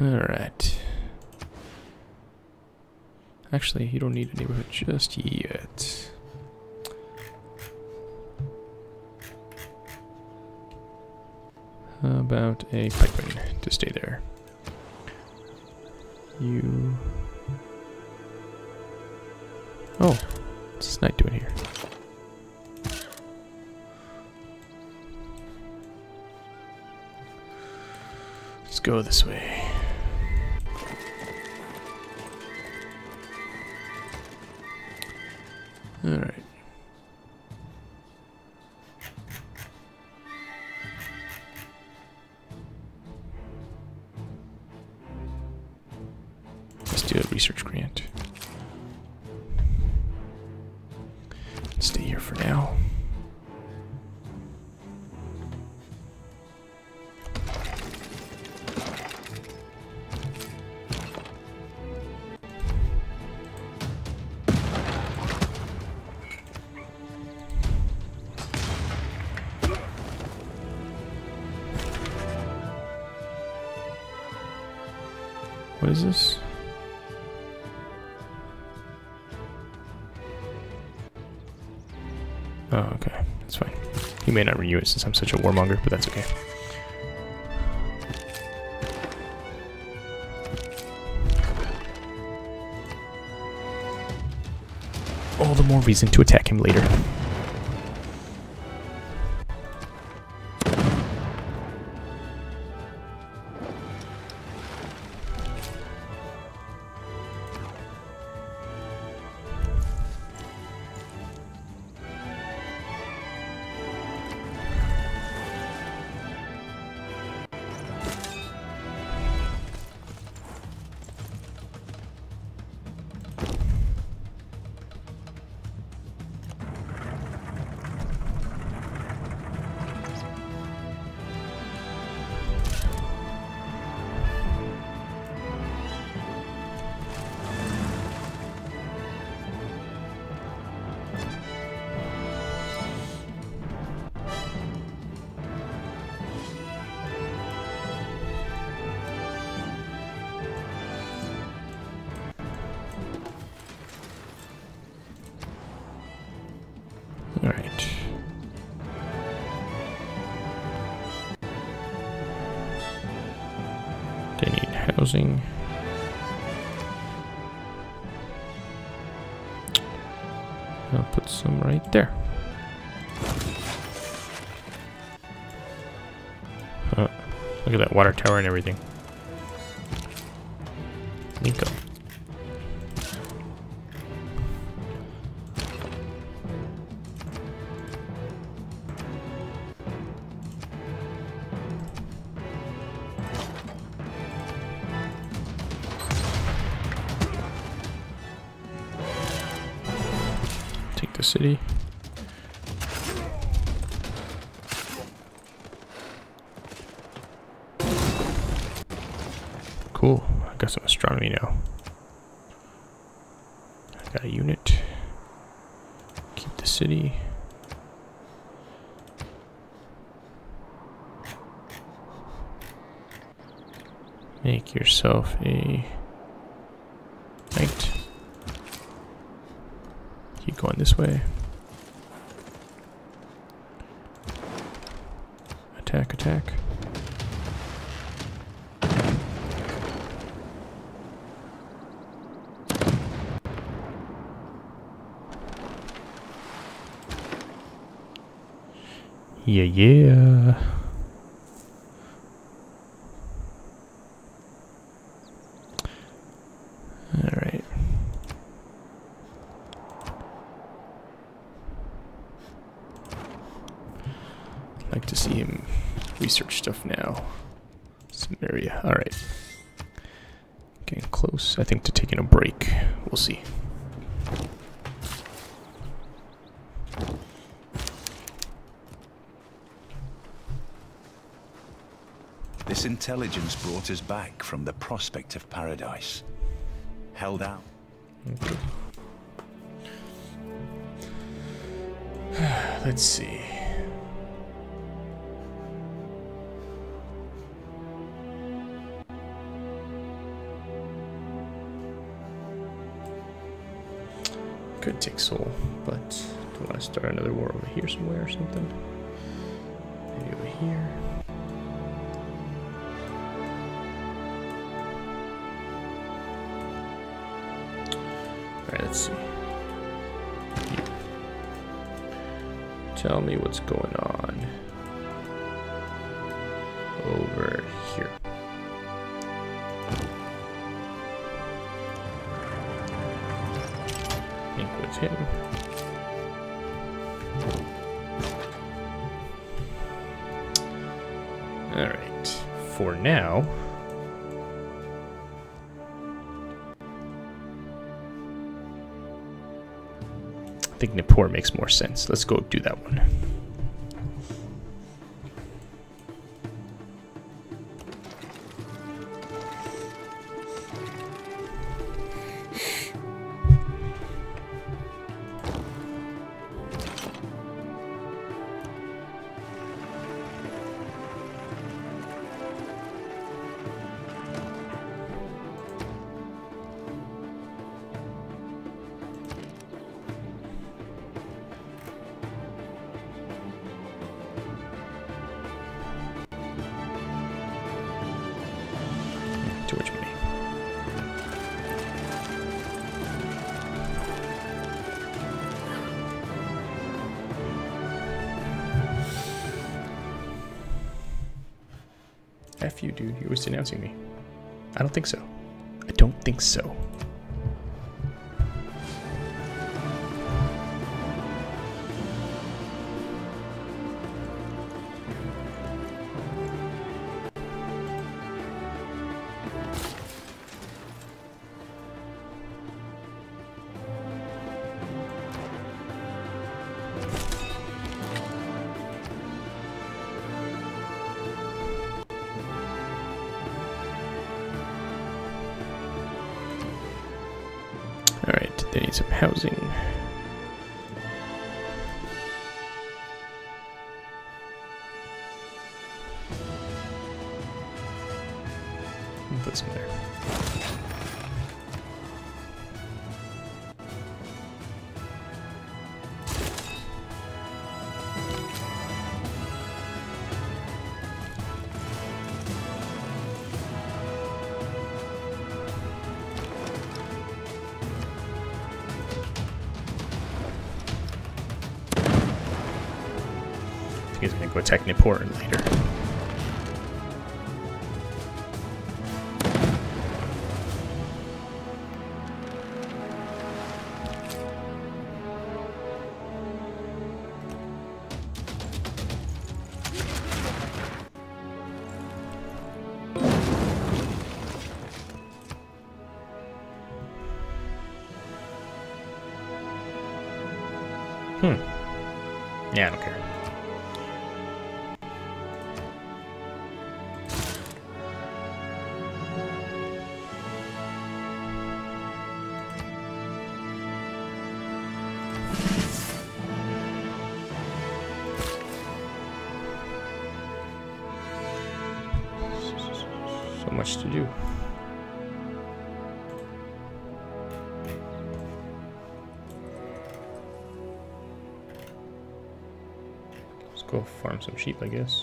Alright. Actually, you don't need a neighborhood just yet. How about a pikeman to stay there? You... Oh, what's this knight doing here? Let's go this way. All right. Let's do a research grant. Stay here for now. What is this? Oh, okay. That's fine. You may not renew it since I'm such a warmonger, but that's okay. All the more reason to attack him later. All right. They need housing. I'll put some right there. Uh, look at that water tower and everything. Link up. Take the city. Cool. I got some astronomy now. I got a unit. Keep the city. Make yourself a knight. Keep going this way. Attack, attack. Yeah, yeah. All right. I'd like to see him research stuff now. Some area. All right. Getting close, I think, to taking a break. We'll see. This intelligence brought us back from the prospect of paradise. Held out. Okay. Let's see. Could take Seoul, but do I want to start another war over here somewhere or something? Maybe over here. Alright, let's see. You. Tell me what's going on over here. I think it was him. Alright, for now, I think Nippur makes more sense. Let's go do that one. Too much money. F you, dude. You're always denouncing me. I don't think so. I don't think so. Alright, they need some housing. Put some there. I think he's gonna go attack Nippur later. Hmm. Yeah, I don't care. So much to do. Let's go farm some sheep, I guess.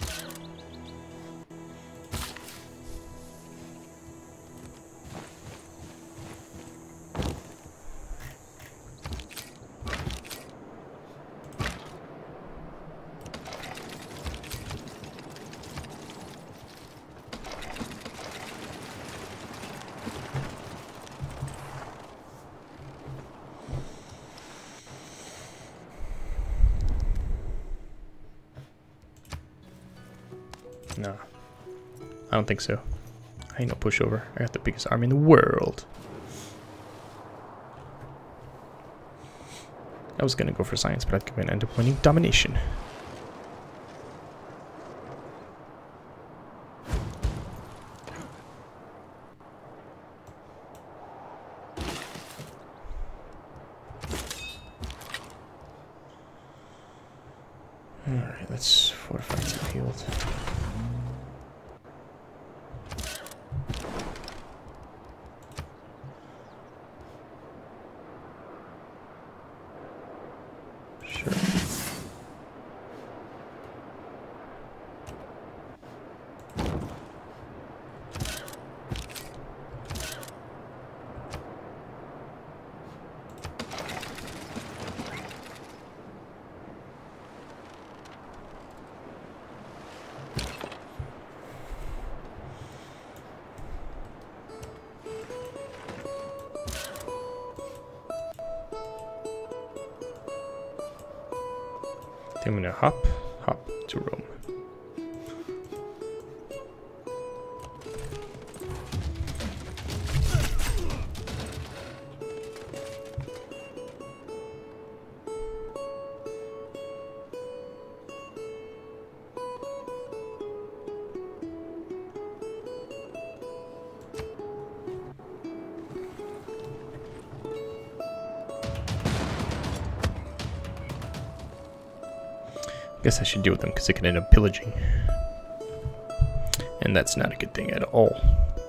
No, I don't think so. I ain't no pushover. I got the biggest army in the world. I was gonna go for science, but I'm gonna end up winning domination. Alright, let's fortify the field. Sure. I'm gonna hop, hop to Rome. Guess I should deal with them because they could end up pillaging. And that's not a good thing at all.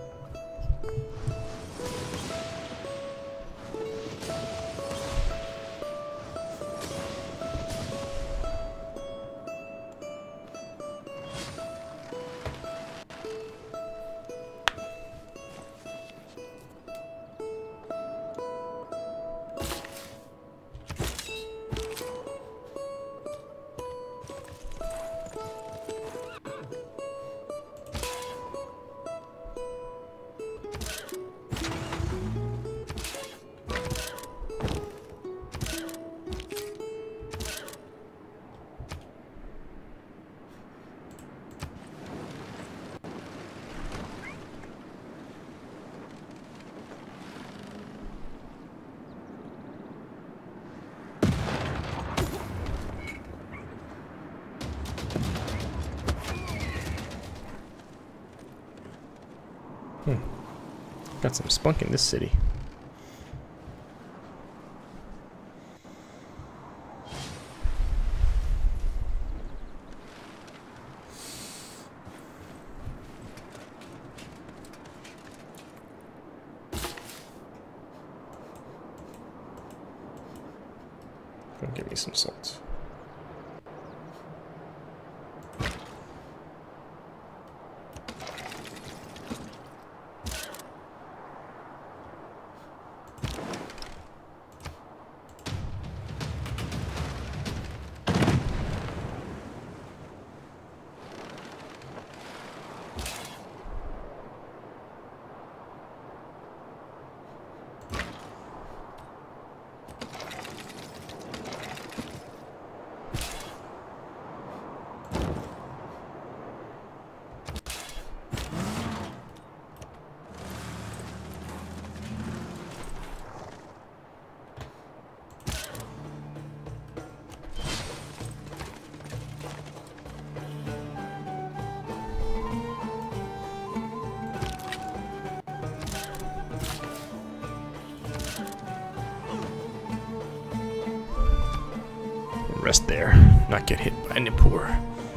Hmm. Got some spunk in this city. Go give me some salt. Rest there, not get hit by Nippur.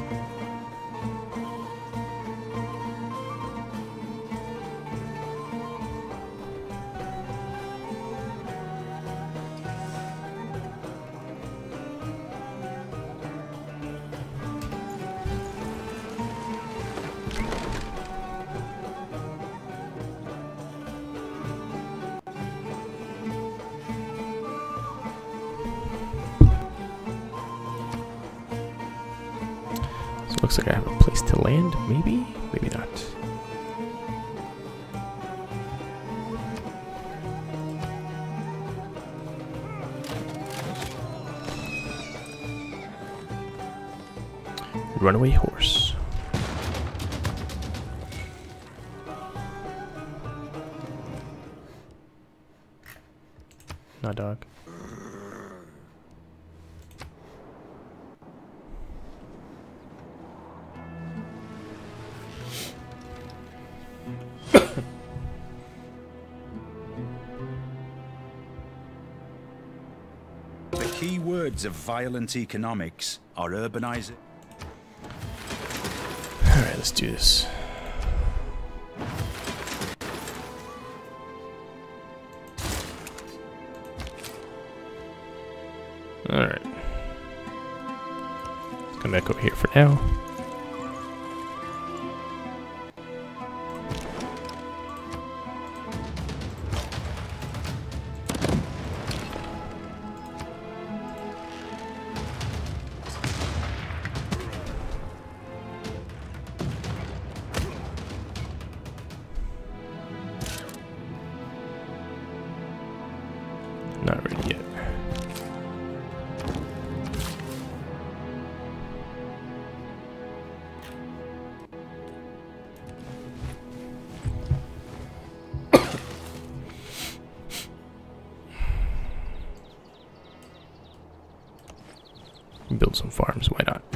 Looks like I have a place to land, maybe? Maybe not. Runaway horse. Not dog. Key words of violent economics are urbanizing. Alright, let's do this. Alright. Come back over here for now. Not ready yet. Build some farms, why not?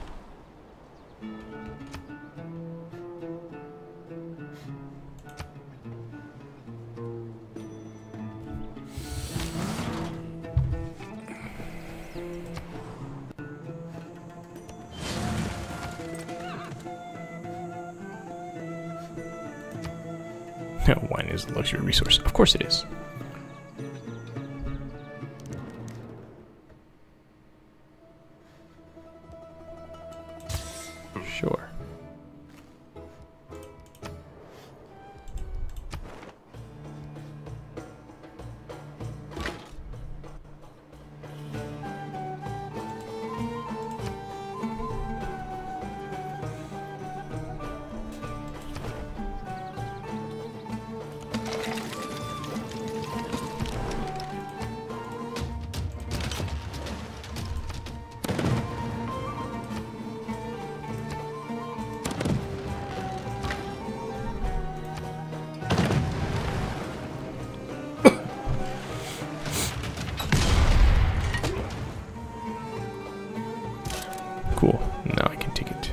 Wine is a luxury resource. Of course it is. Sure. Cool. Now I can take it.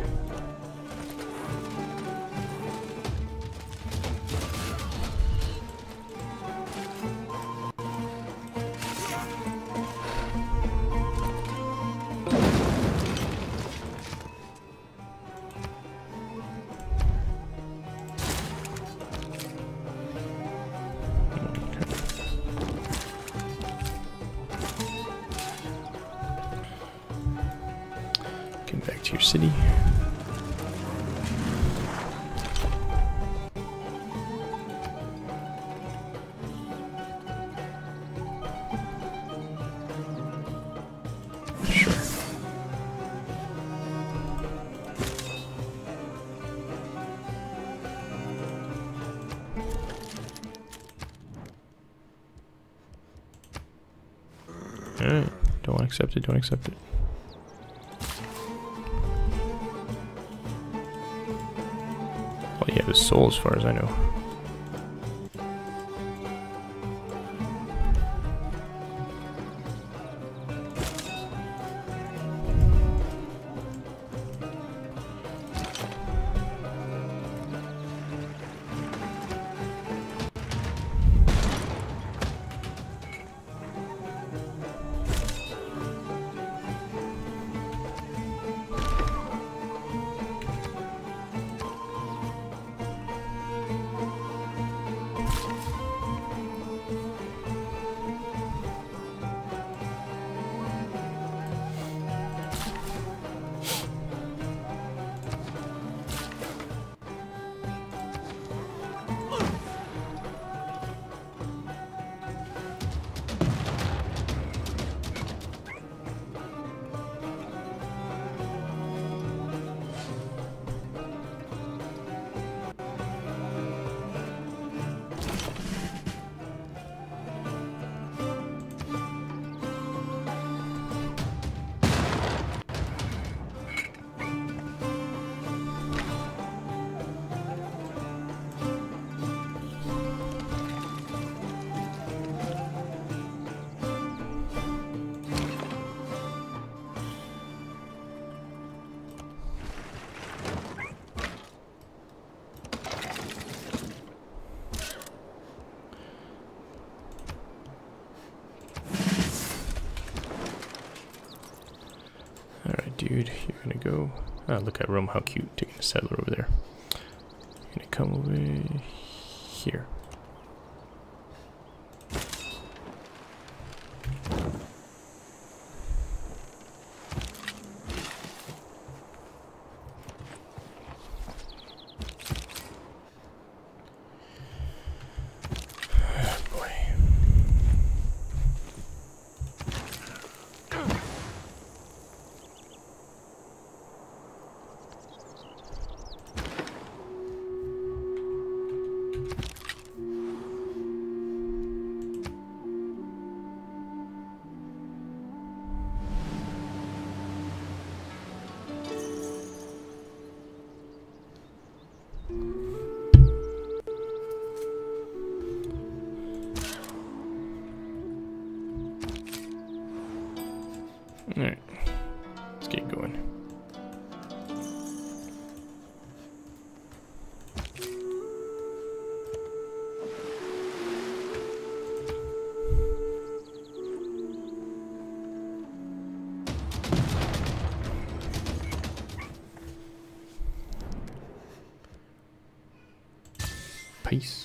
Back to your city. Sure. Alright, don't accept it, don't accept it. All you have is soul as far as I know. Dude, you're gonna go. Oh, look at Rome, how cute, taking a settler over there. You're gonna come over here. Alright. Let's get going. Peace.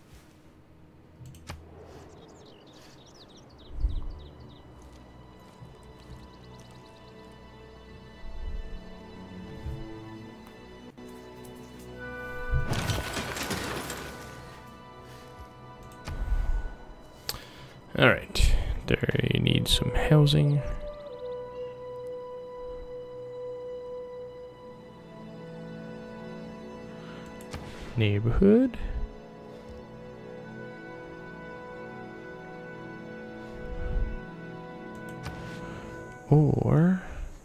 All right, they need some housing. Neighborhood. Or,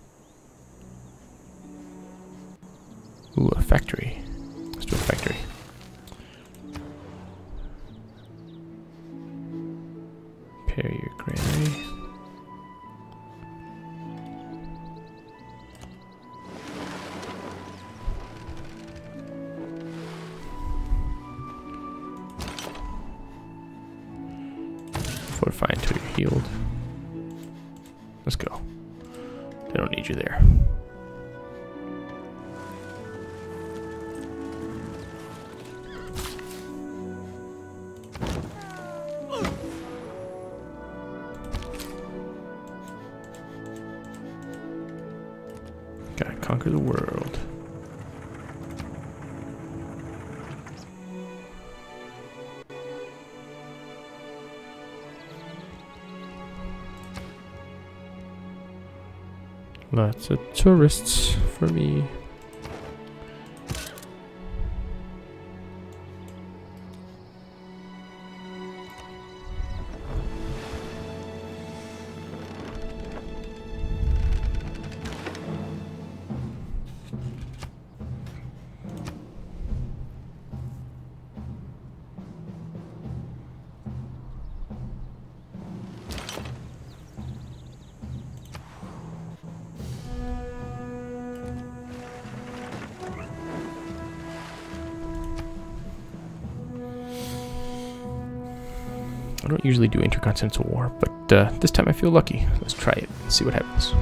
ooh, a factory. Let's do a factory. Repair your granary. Fortify until you're healed. Let's go. They don't need you there. Gotta conquer the world. Lots of tourists for me. I don't usually do intercontinental war, but uh, this time I feel lucky. Let's try it and see what happens.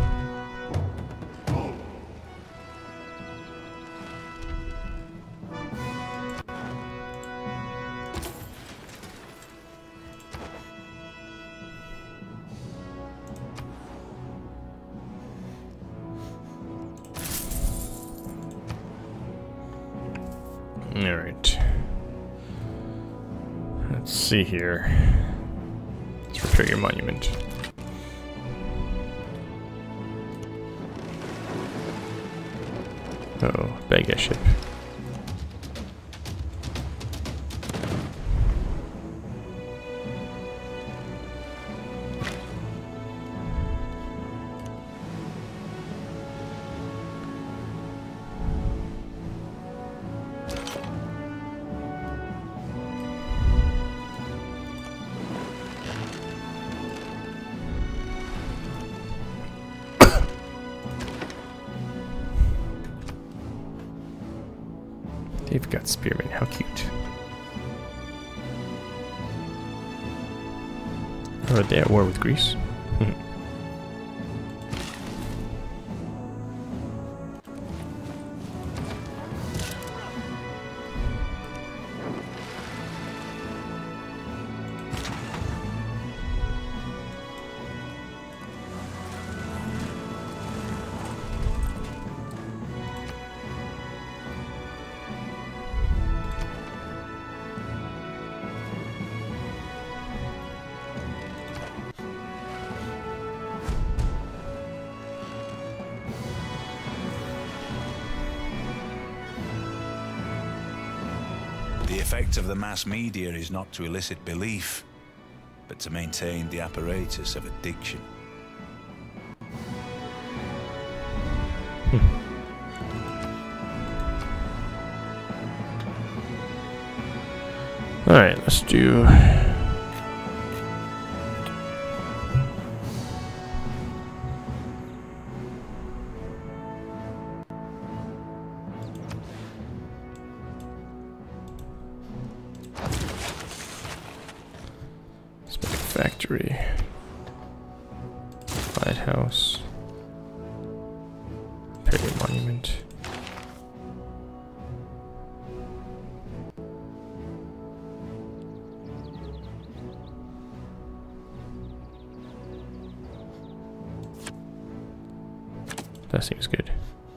All right. Let's see here. Let's repair your monument. Uh-oh, bad guy ship. They've got spearmen, how cute. Oh, they're at war with Greece? Hmm. The effect of the mass media is not to elicit belief, but to maintain the apparatus of addiction. All right, let's do. history. Lighthouse. Imperial Monument. That seems good.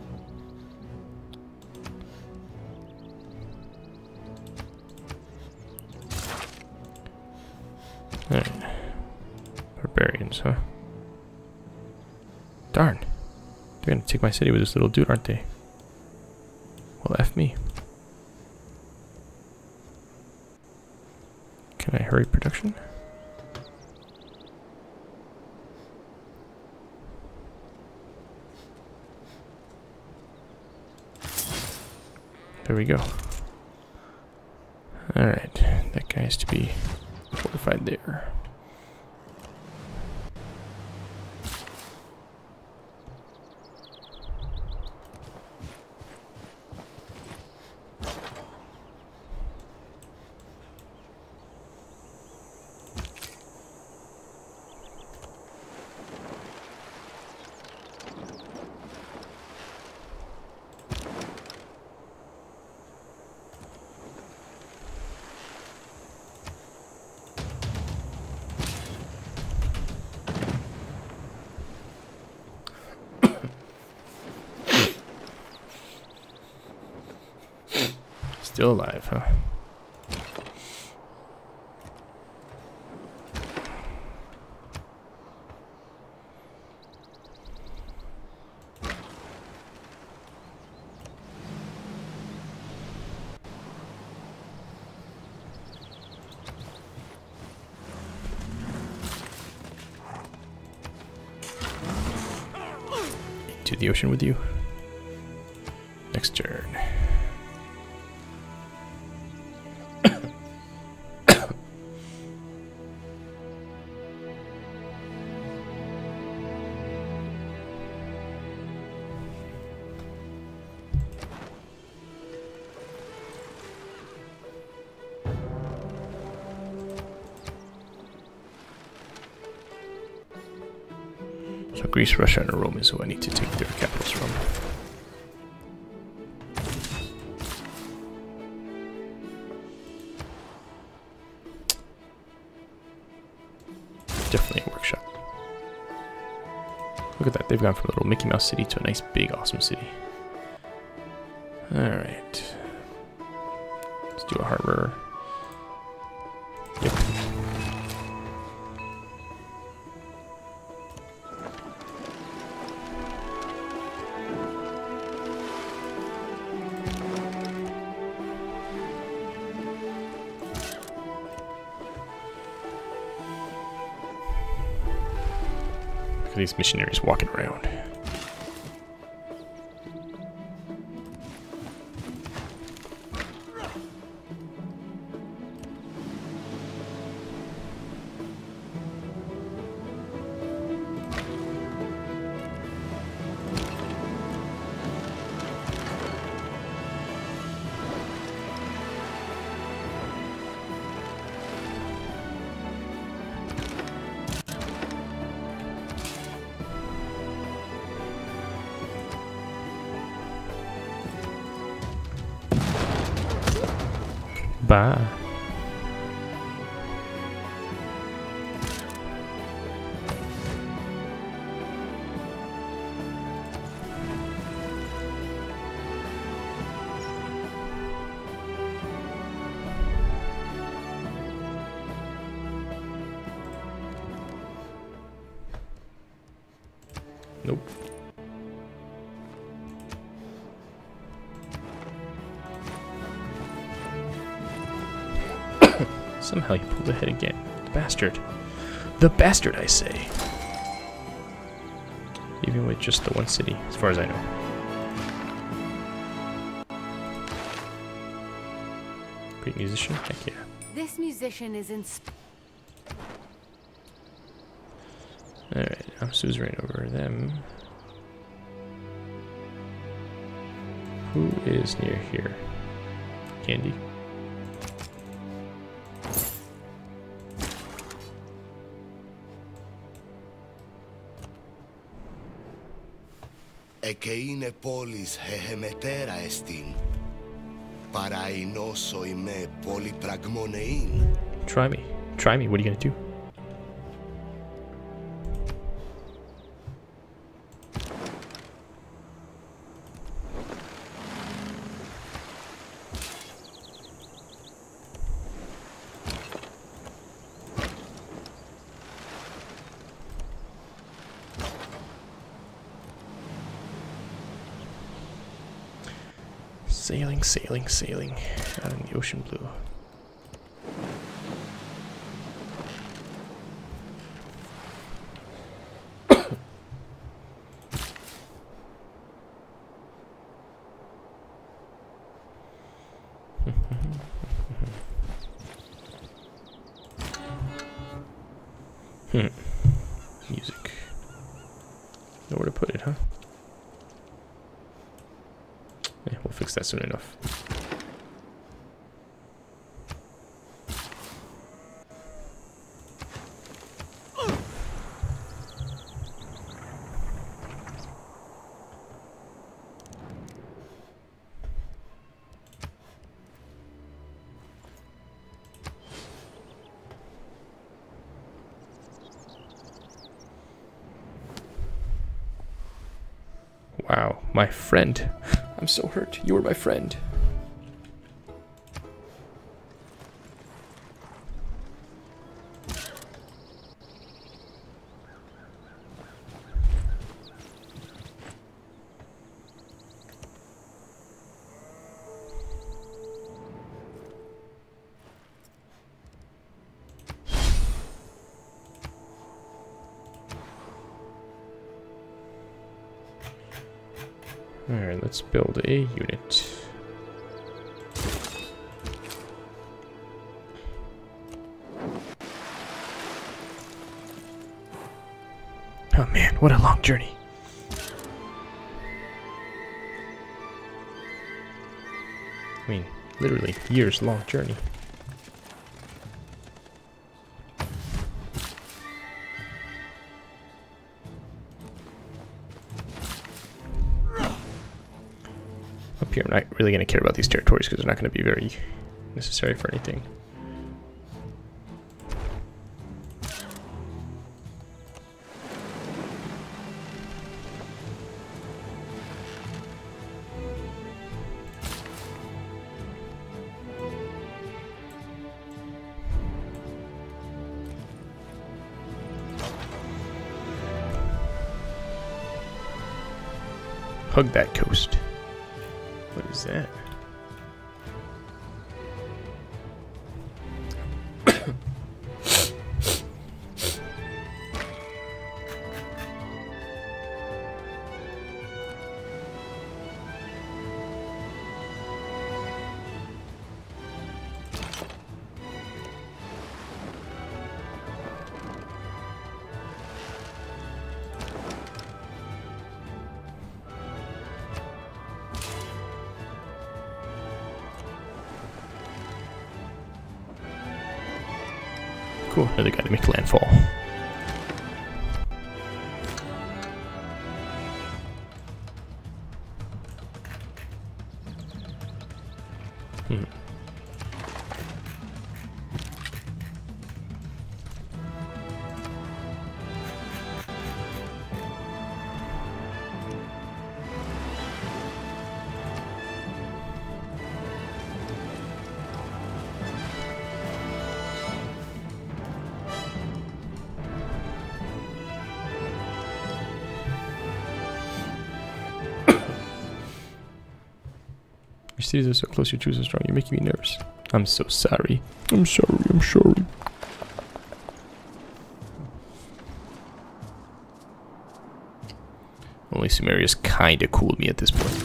Alright. Barbarians, huh? Darn. They're gonna take my city with this little dude, aren't they? Well, F me. Can I hurry production? There we go. Alright, that guy has to be fortified there. Still alive, huh? Into the ocean with you. Next turn. So Greece, Russia, and Rome is who I need to take their capitals from. Definitely a workshop. Look at that, they've gone from a little Mickey Mouse city to a nice big awesome city. Alright. Let's do a harbor. Yep. Look at these missionaries walking around. Bye. Nope. Somehow you pulled ahead again. The bastard. The bastard, I say. Even with just the one city, as far as I know. Great musician? Heck yeah. This musician is in. Alright, I'm suzerain over them. Who is near here? Candy? Hmm. Ekeine polis hehemetera estin. Parainoso ime polypragmonein. Try me. Try me. What are you gonna do? Sailing, sailing, sailing out in the ocean blue. Hmm. Music. Know where to put it, huh? Yeah, we'll fix that soon enough. Wow, my friend. I'm so hurt. You were my friend. Alright, let's build a unit. Oh man, what a long journey. I mean, literally, years long journey. Up here, I'm not really going to care about these territories because they're not going to be very necessary for anything. Hug that coast. What is that? Cool, another guy to make landfall. Hmm. Your cities are so close, your troops are strong, you're making me nervous. I'm so sorry. I'm sorry, I'm sorry. Only Sumeria's kinda cooled me at this point.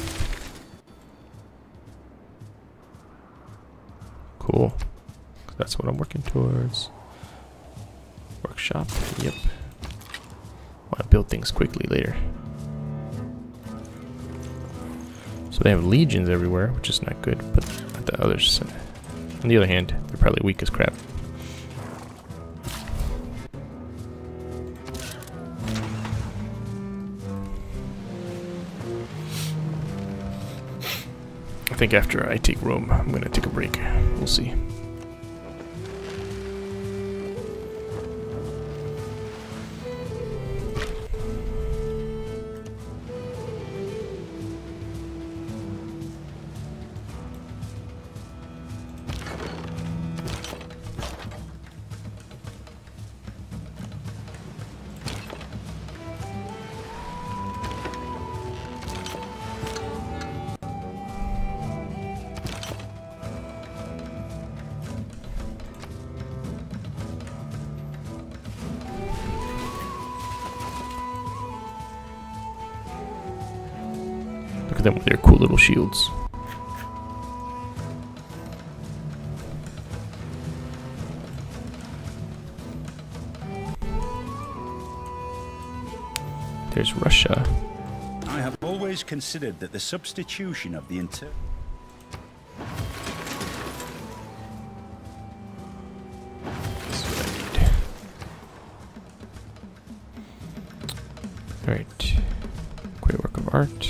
Cool. That's what I'm working towards. Workshop, yep. Want to build things quickly later. So they have legions everywhere, which is not good, but the others, on the other hand, they're probably weak as crap. I think after I take Rome, I'm gonna take a break. We'll see. Look at them with their cool little shields. There's Russia. I have always considered that the substitution of the inter... Alright. Great work of art.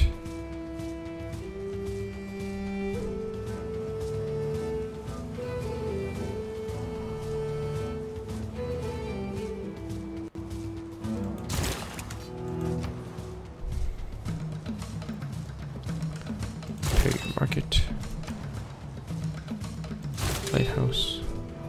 Market. Lighthouse.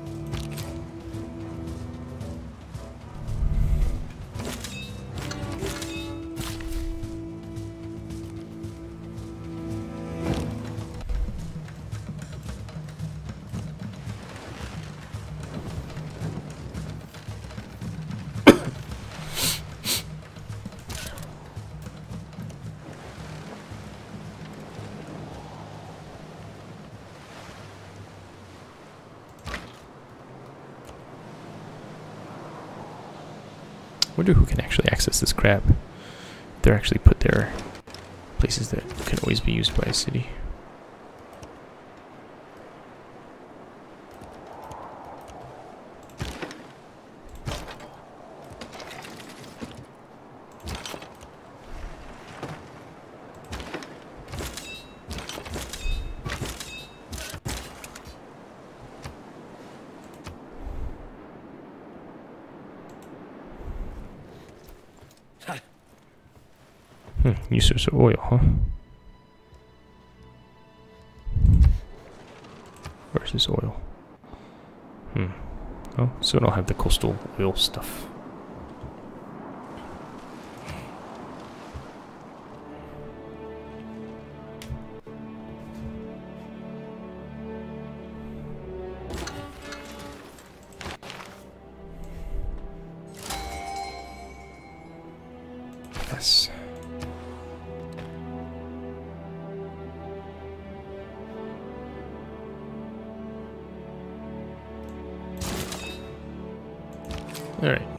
Wonder who can actually access this crap. They're actually put there places that can always be used by a city. Hmm, uses of oil, huh? Where's this oil? Hmm. Oh, so I don't have the coastal oil stuff. Yes. All right.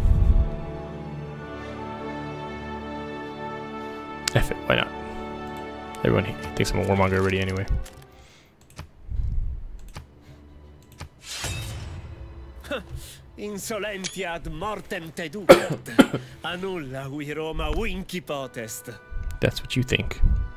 F it, why not? Everyone thinks I'm a warmonger already anyway. Insolenti ad mortem te ducat. Annulla ui Roma vinci potest. That's what you think.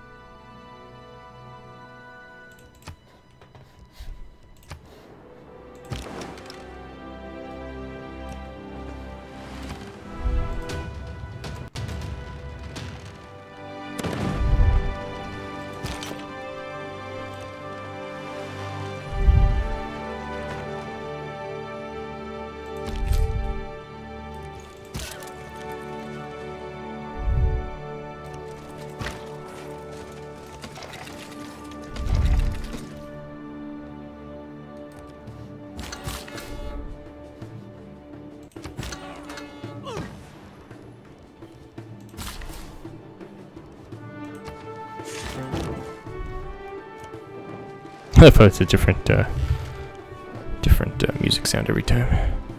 I thought it's a different, uh, different uh, music sound every time.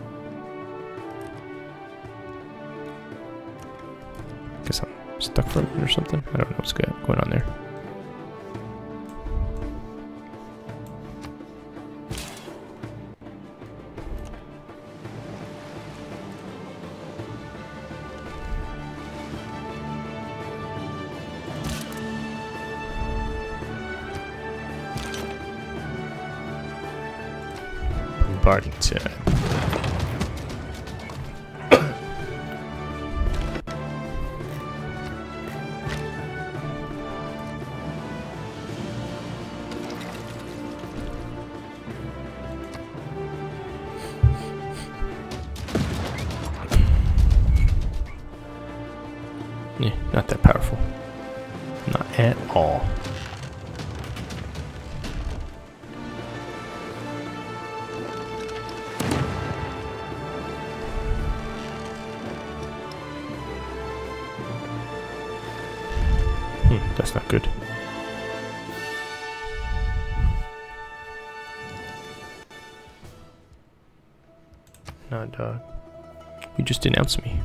Guess I'm stuck for a minute or something. I don't know what's going on there. party time. Yeah, not that powerful. Not at all. Hmm, that's not good. No, dog. You just denounced me.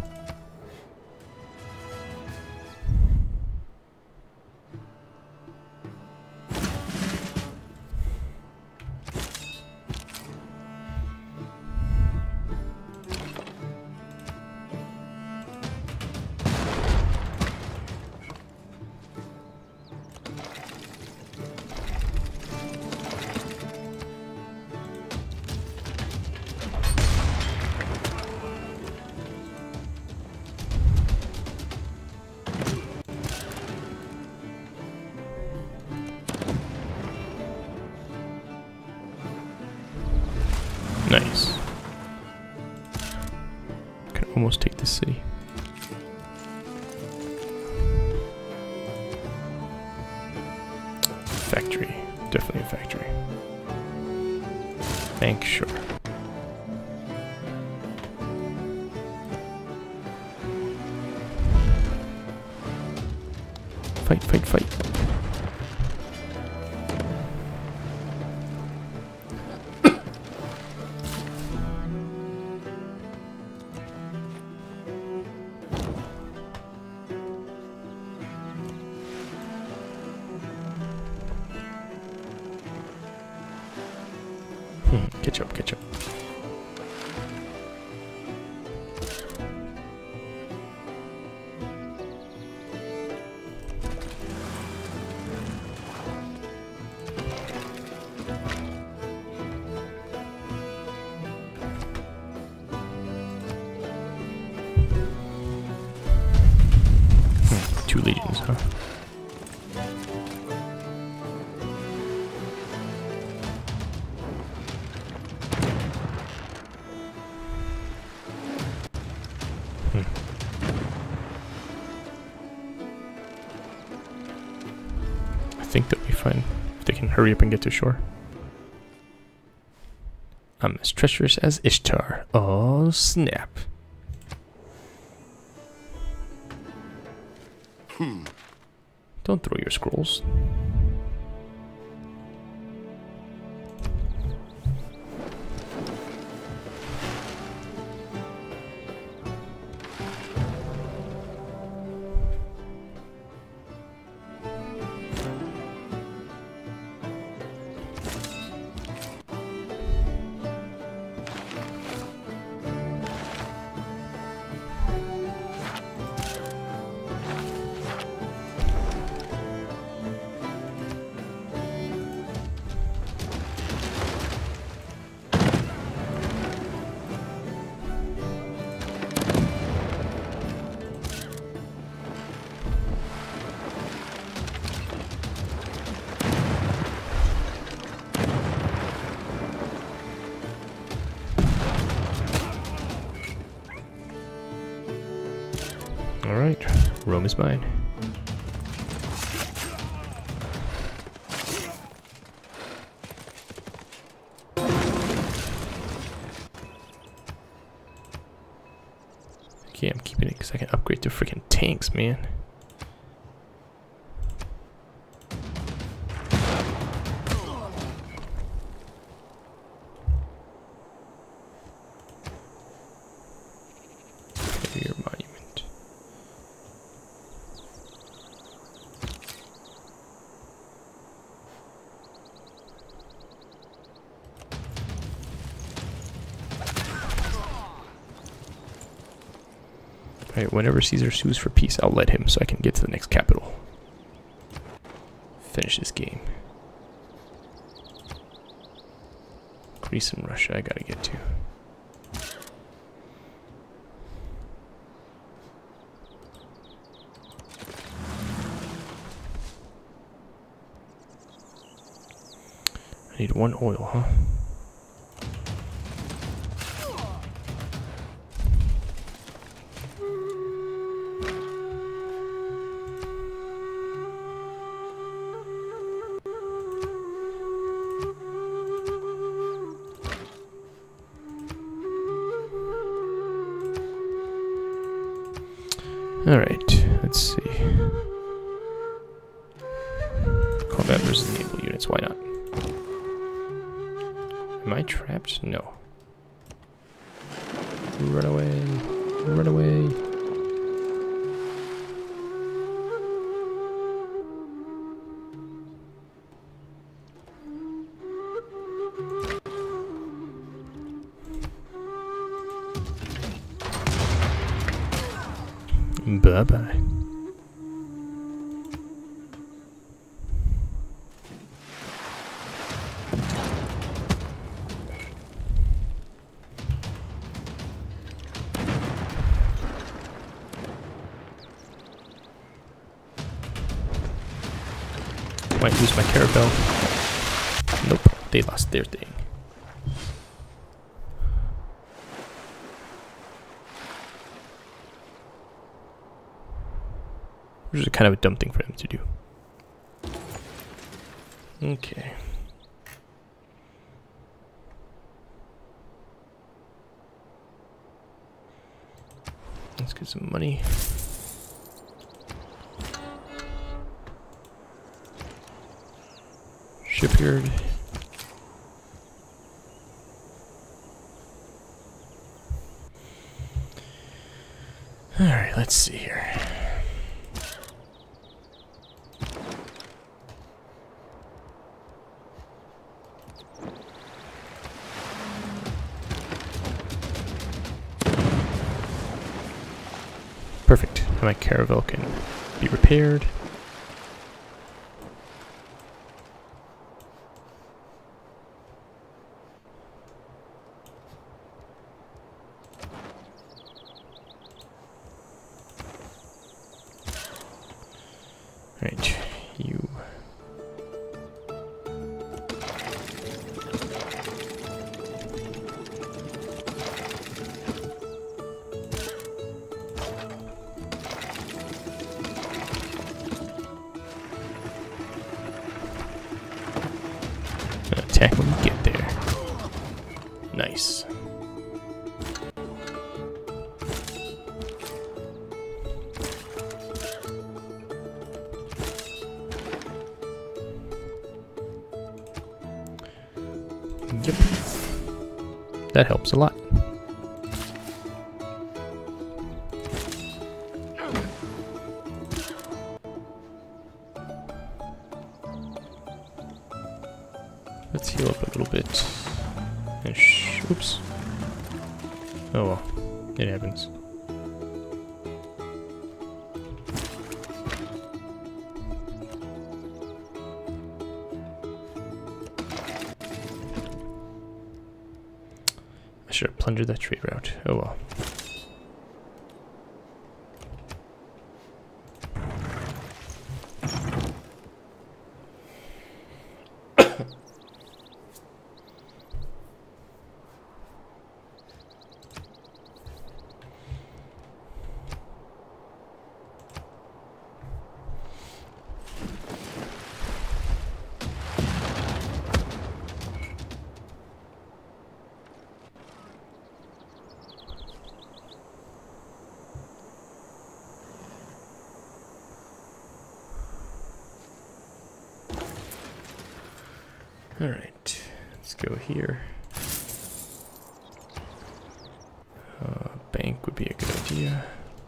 Nice. Can almost take this city. Factory. Definitely a factory. Bank, sure. Fight, fight, fight. Catch up, catch up. Hmm, two legions, huh? I think they'll be fine if they can hurry up and get to shore. I'm as treacherous as Ishtar. Oh, snap. Hmm. Don't throw your scrolls. Alright, Rome is mine. Okay, I'm keeping it because I can upgrade to freaking tanks, man. Your monument. Alright, whenever Caesar sues for peace, I'll let him so I can get to the next capital. Finish this game. Greece and Russia I gotta get to. I need one oil, huh? Alright, let's see. Combat versus naval units, why not? Am I trapped? No. Run away. Run away. Bye-bye. Might lose my caravel. Nope, they lost their thing. Which is kind of a dumb thing for them to do. Okay. Let's get some money. Shipyard. Alright, let's see here. Perfect. My caravel can be repaired. Right, you. Attack when we get there. Nice. Yep. That helps a lot. Let's heal up a little bit. And sh oops. Oh well, it happens. I should have plundered that trade route. Oh well. All right, let's go here. Uh, bank would be a good idea.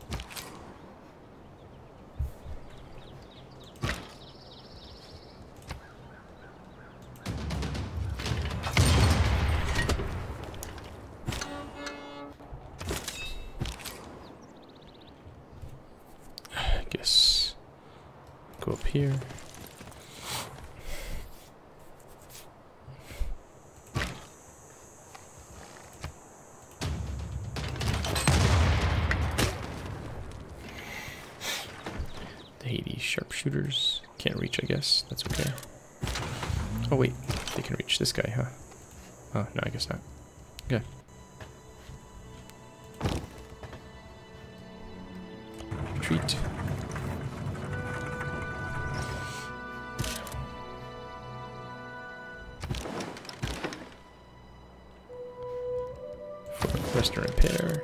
I guess go up here. The Hades sharpshooters can't reach, I guess. That's okay. Oh wait, they can reach this guy, huh? Oh, no, I guess not. Okay. Retreat. For Western repair.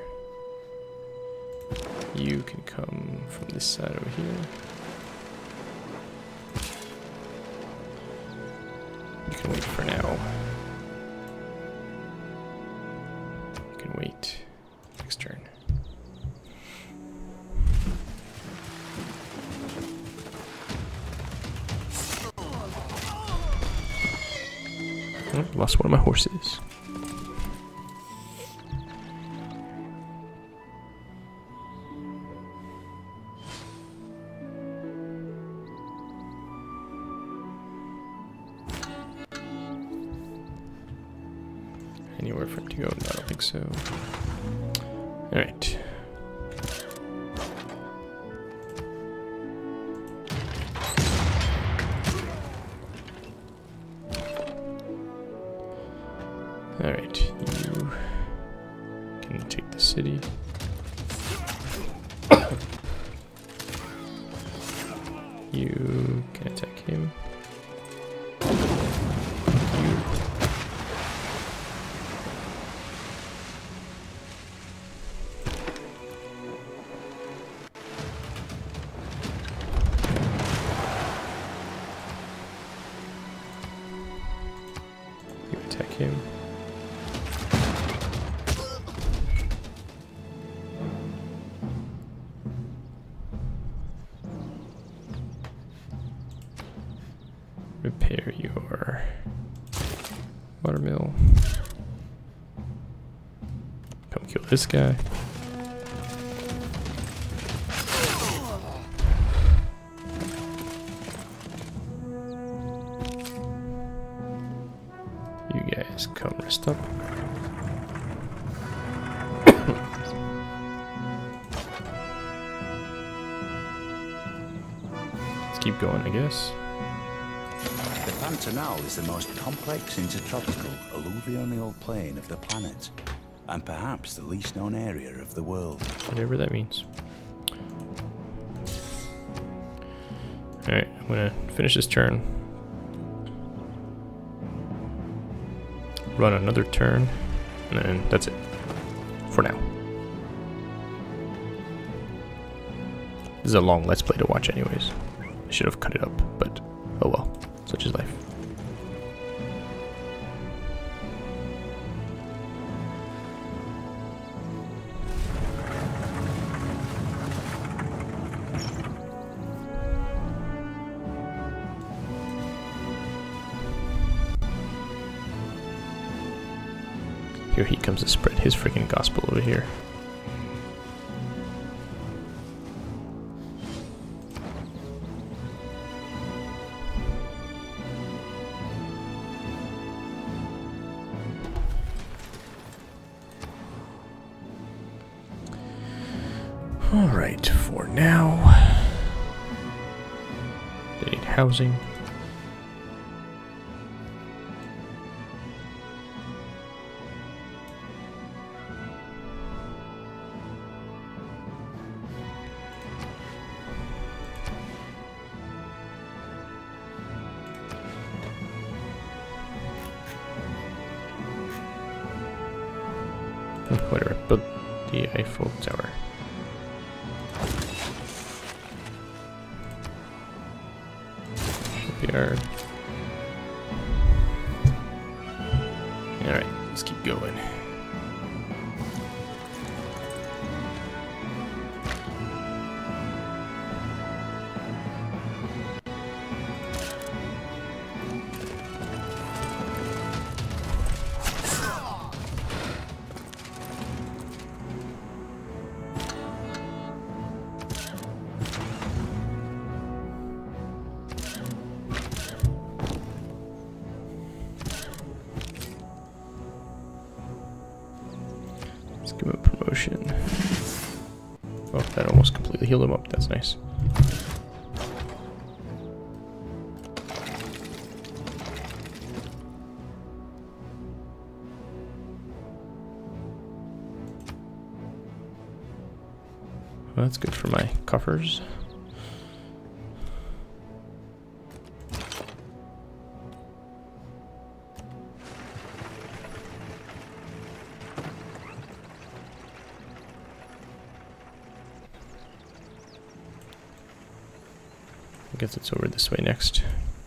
You can come from this side over here. You can wait for now. You can wait. Next turn. Oh, lost one of my horses. Anywhere for him to go? No, I don't think so. Alright. Alright, you can take the city. You can attack him. You attack him. Repair your watermill. Come kill this guy. You guys come rest up. Let's keep going, I guess. The Pantanal is the most complex intertropical alluvial plain of the planet, and perhaps the least known area of the world. Whatever that means. Alright, I'm gonna finish this turn. Run another turn, and then that's it. For now. This is a long Let's Play to watch anyways. I should have cut it up, but oh well. Such is life. Here he comes to spread his freaking gospel over here. Alright, for now, they need housing. Whatever, build the Eiffel Tower. Yard. Alright, let's keep going. Give him a promotion. Oh, that almost completely healed him up. That's nice. Well, that's good for my coffers. I guess it's over this way next.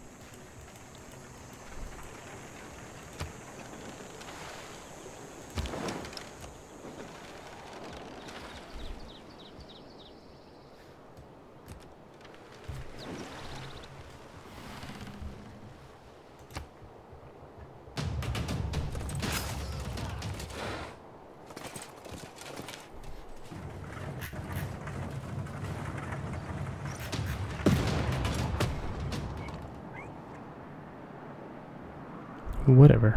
Whatever.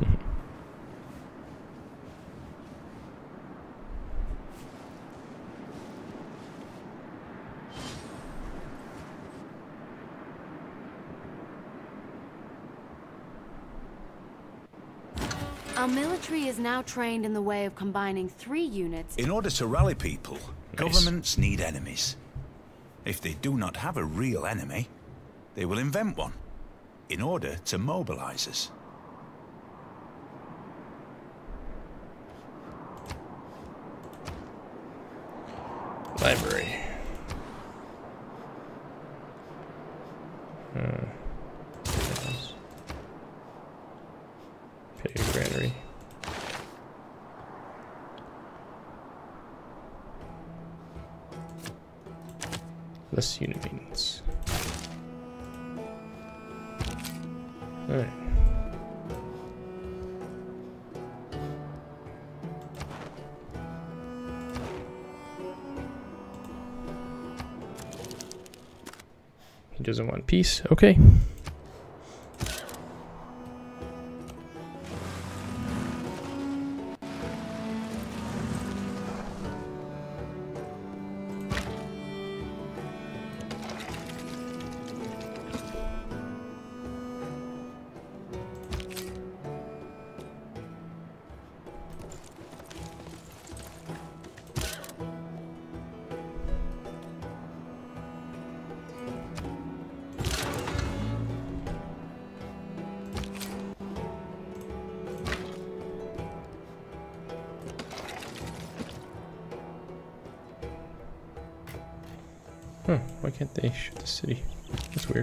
Our military is now trained in the way of combining three units. In order to rally people, Nice. governments need enemies. If they do not have a real enemy, they will invent one in order to mobilize us. Library. Uh, Pay granary. Less unit maintenance. Alright. He doesn't want peace. Okay. Huh, why can't they shoot the city? That's weird.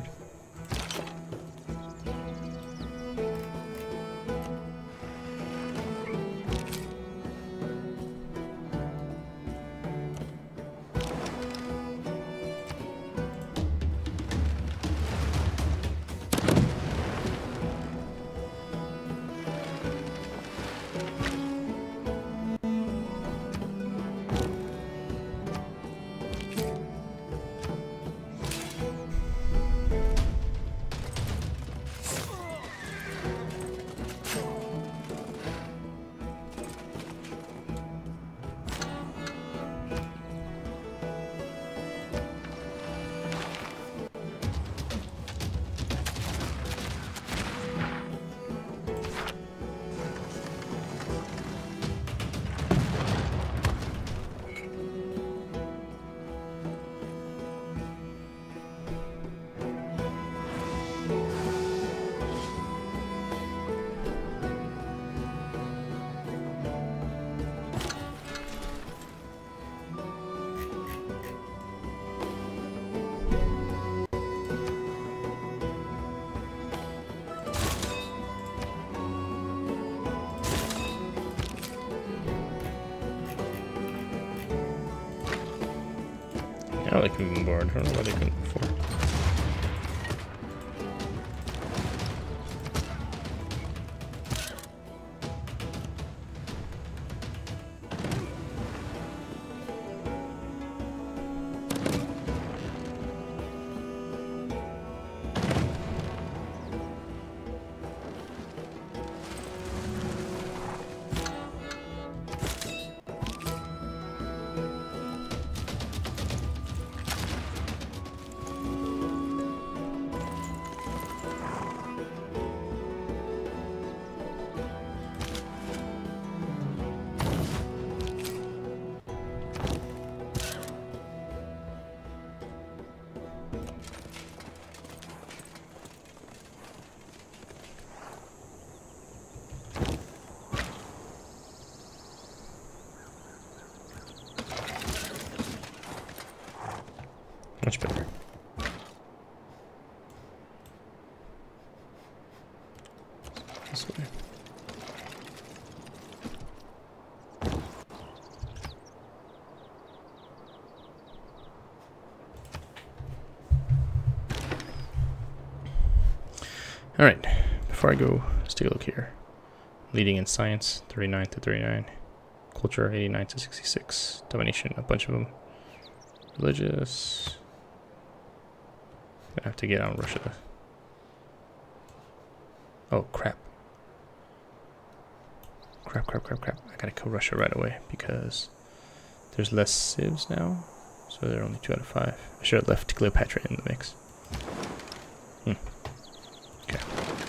I like moving board. I don't know why they couldn't before. Much better. This way. All right, before I go, let's take a look here. Leading in science, thirty-nine to thirty-nine. Culture, eighty-nine to sixty-six. Domination, a bunch of them. Religious. I have to get on Russia. Oh, crap. Crap, crap, crap, crap. I gotta kill Russia right away because there's less civs now. So they're only two out of five. I should have left Cleopatra in the mix. Hmm. Okay.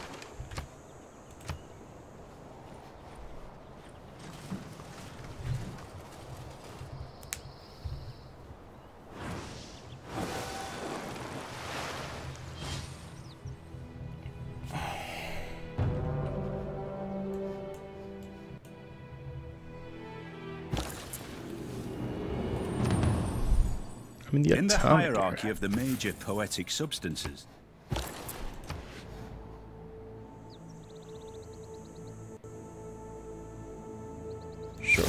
I'm in the, in the atomic hierarchy era. of the major poetic substances, Sure.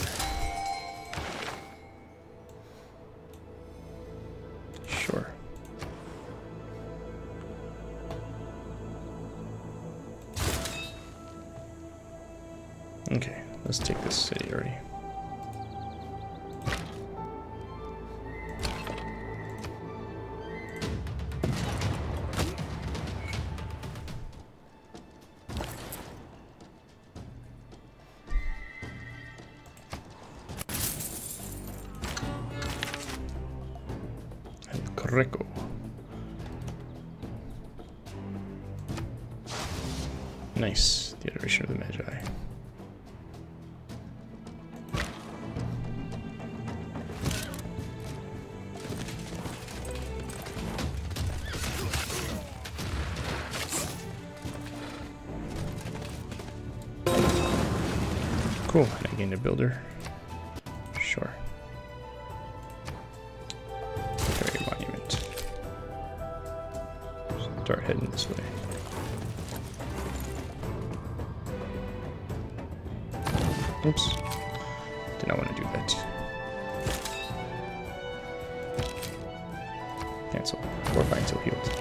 Sure. Okay, let's take this city already. Rico. Nice, the iteration of the Magi. Cool, and I gained a builder. Sure. Start heading this way. Oops. Did not want to do that. Cancel. Fortify until healed.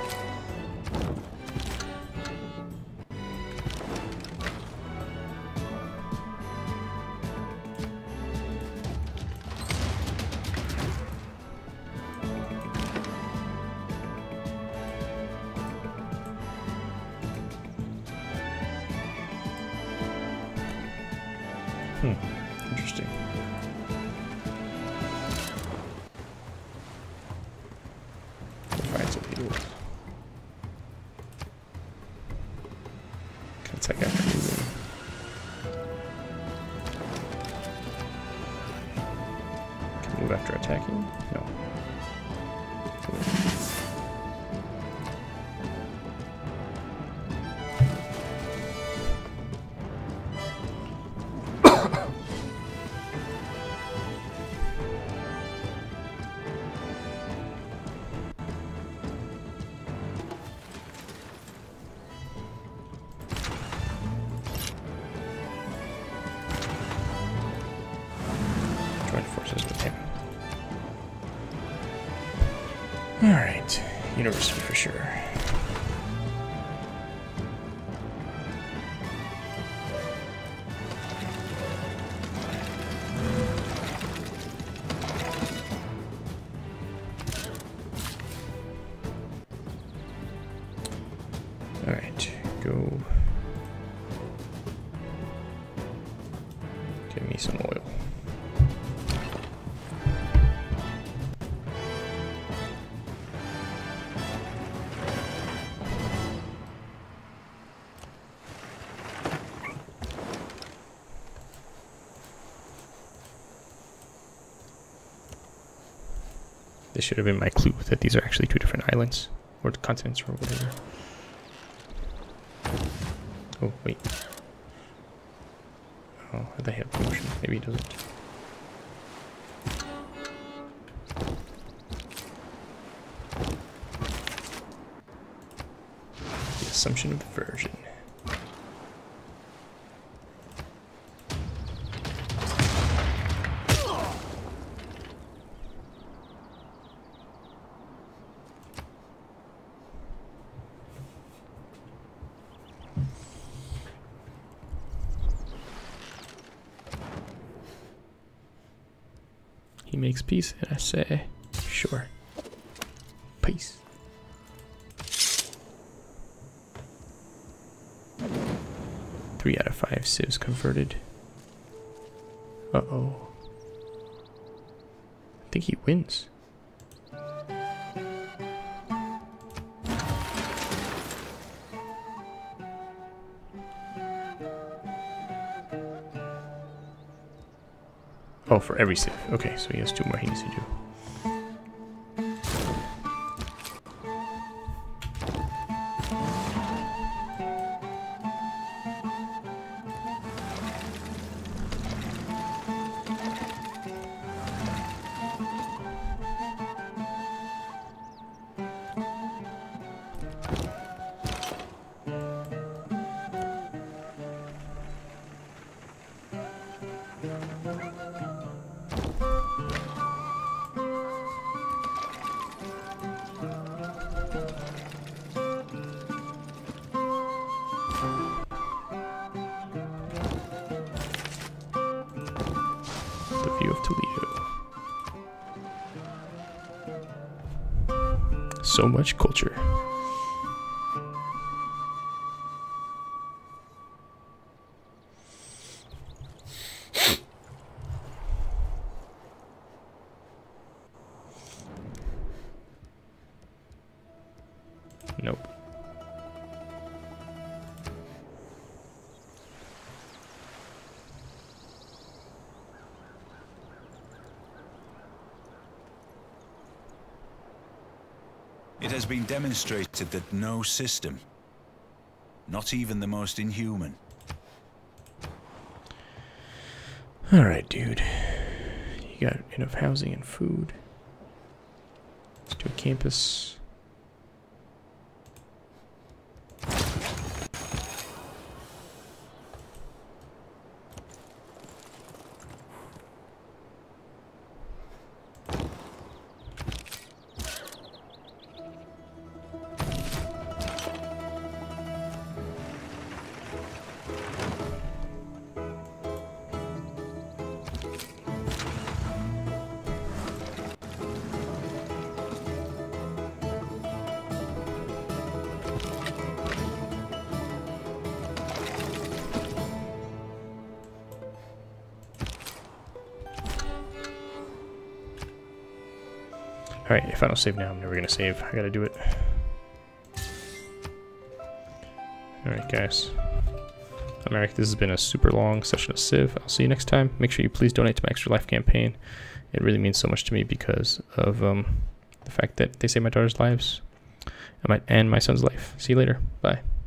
Hmm, interesting. Find some people. Can attack after moving. Can move after attacking? No. Forces with him. Alright, university for sure. Alright, go get me some oil. This should have been my clue that these are actually two different islands. or the continents or whatever. Oh wait. Oh, I thought he had promotion. Maybe he doesn't. The assumption of version. He makes peace, and I say, sure. Peace. Three out of five civs converted. Uh-oh. I think he wins. Oh, for every civ. Okay, so he has two more he needs to do. The view of Toledo. So much culture. Nope. It has been demonstrated that no system, not even the most inhuman. Alright, dude. You got enough housing and food. Let's do a campus. Alright, if I don't save now, I'm never gonna save. I gotta do it. Alright, guys. I'm Eric. This has been a super long session of Civ. I'll see you next time. Make sure you please donate to my Extra Life campaign. It really means so much to me because of um, the fact that they save my daughter's lives and my, and my son's life. See you later. Bye.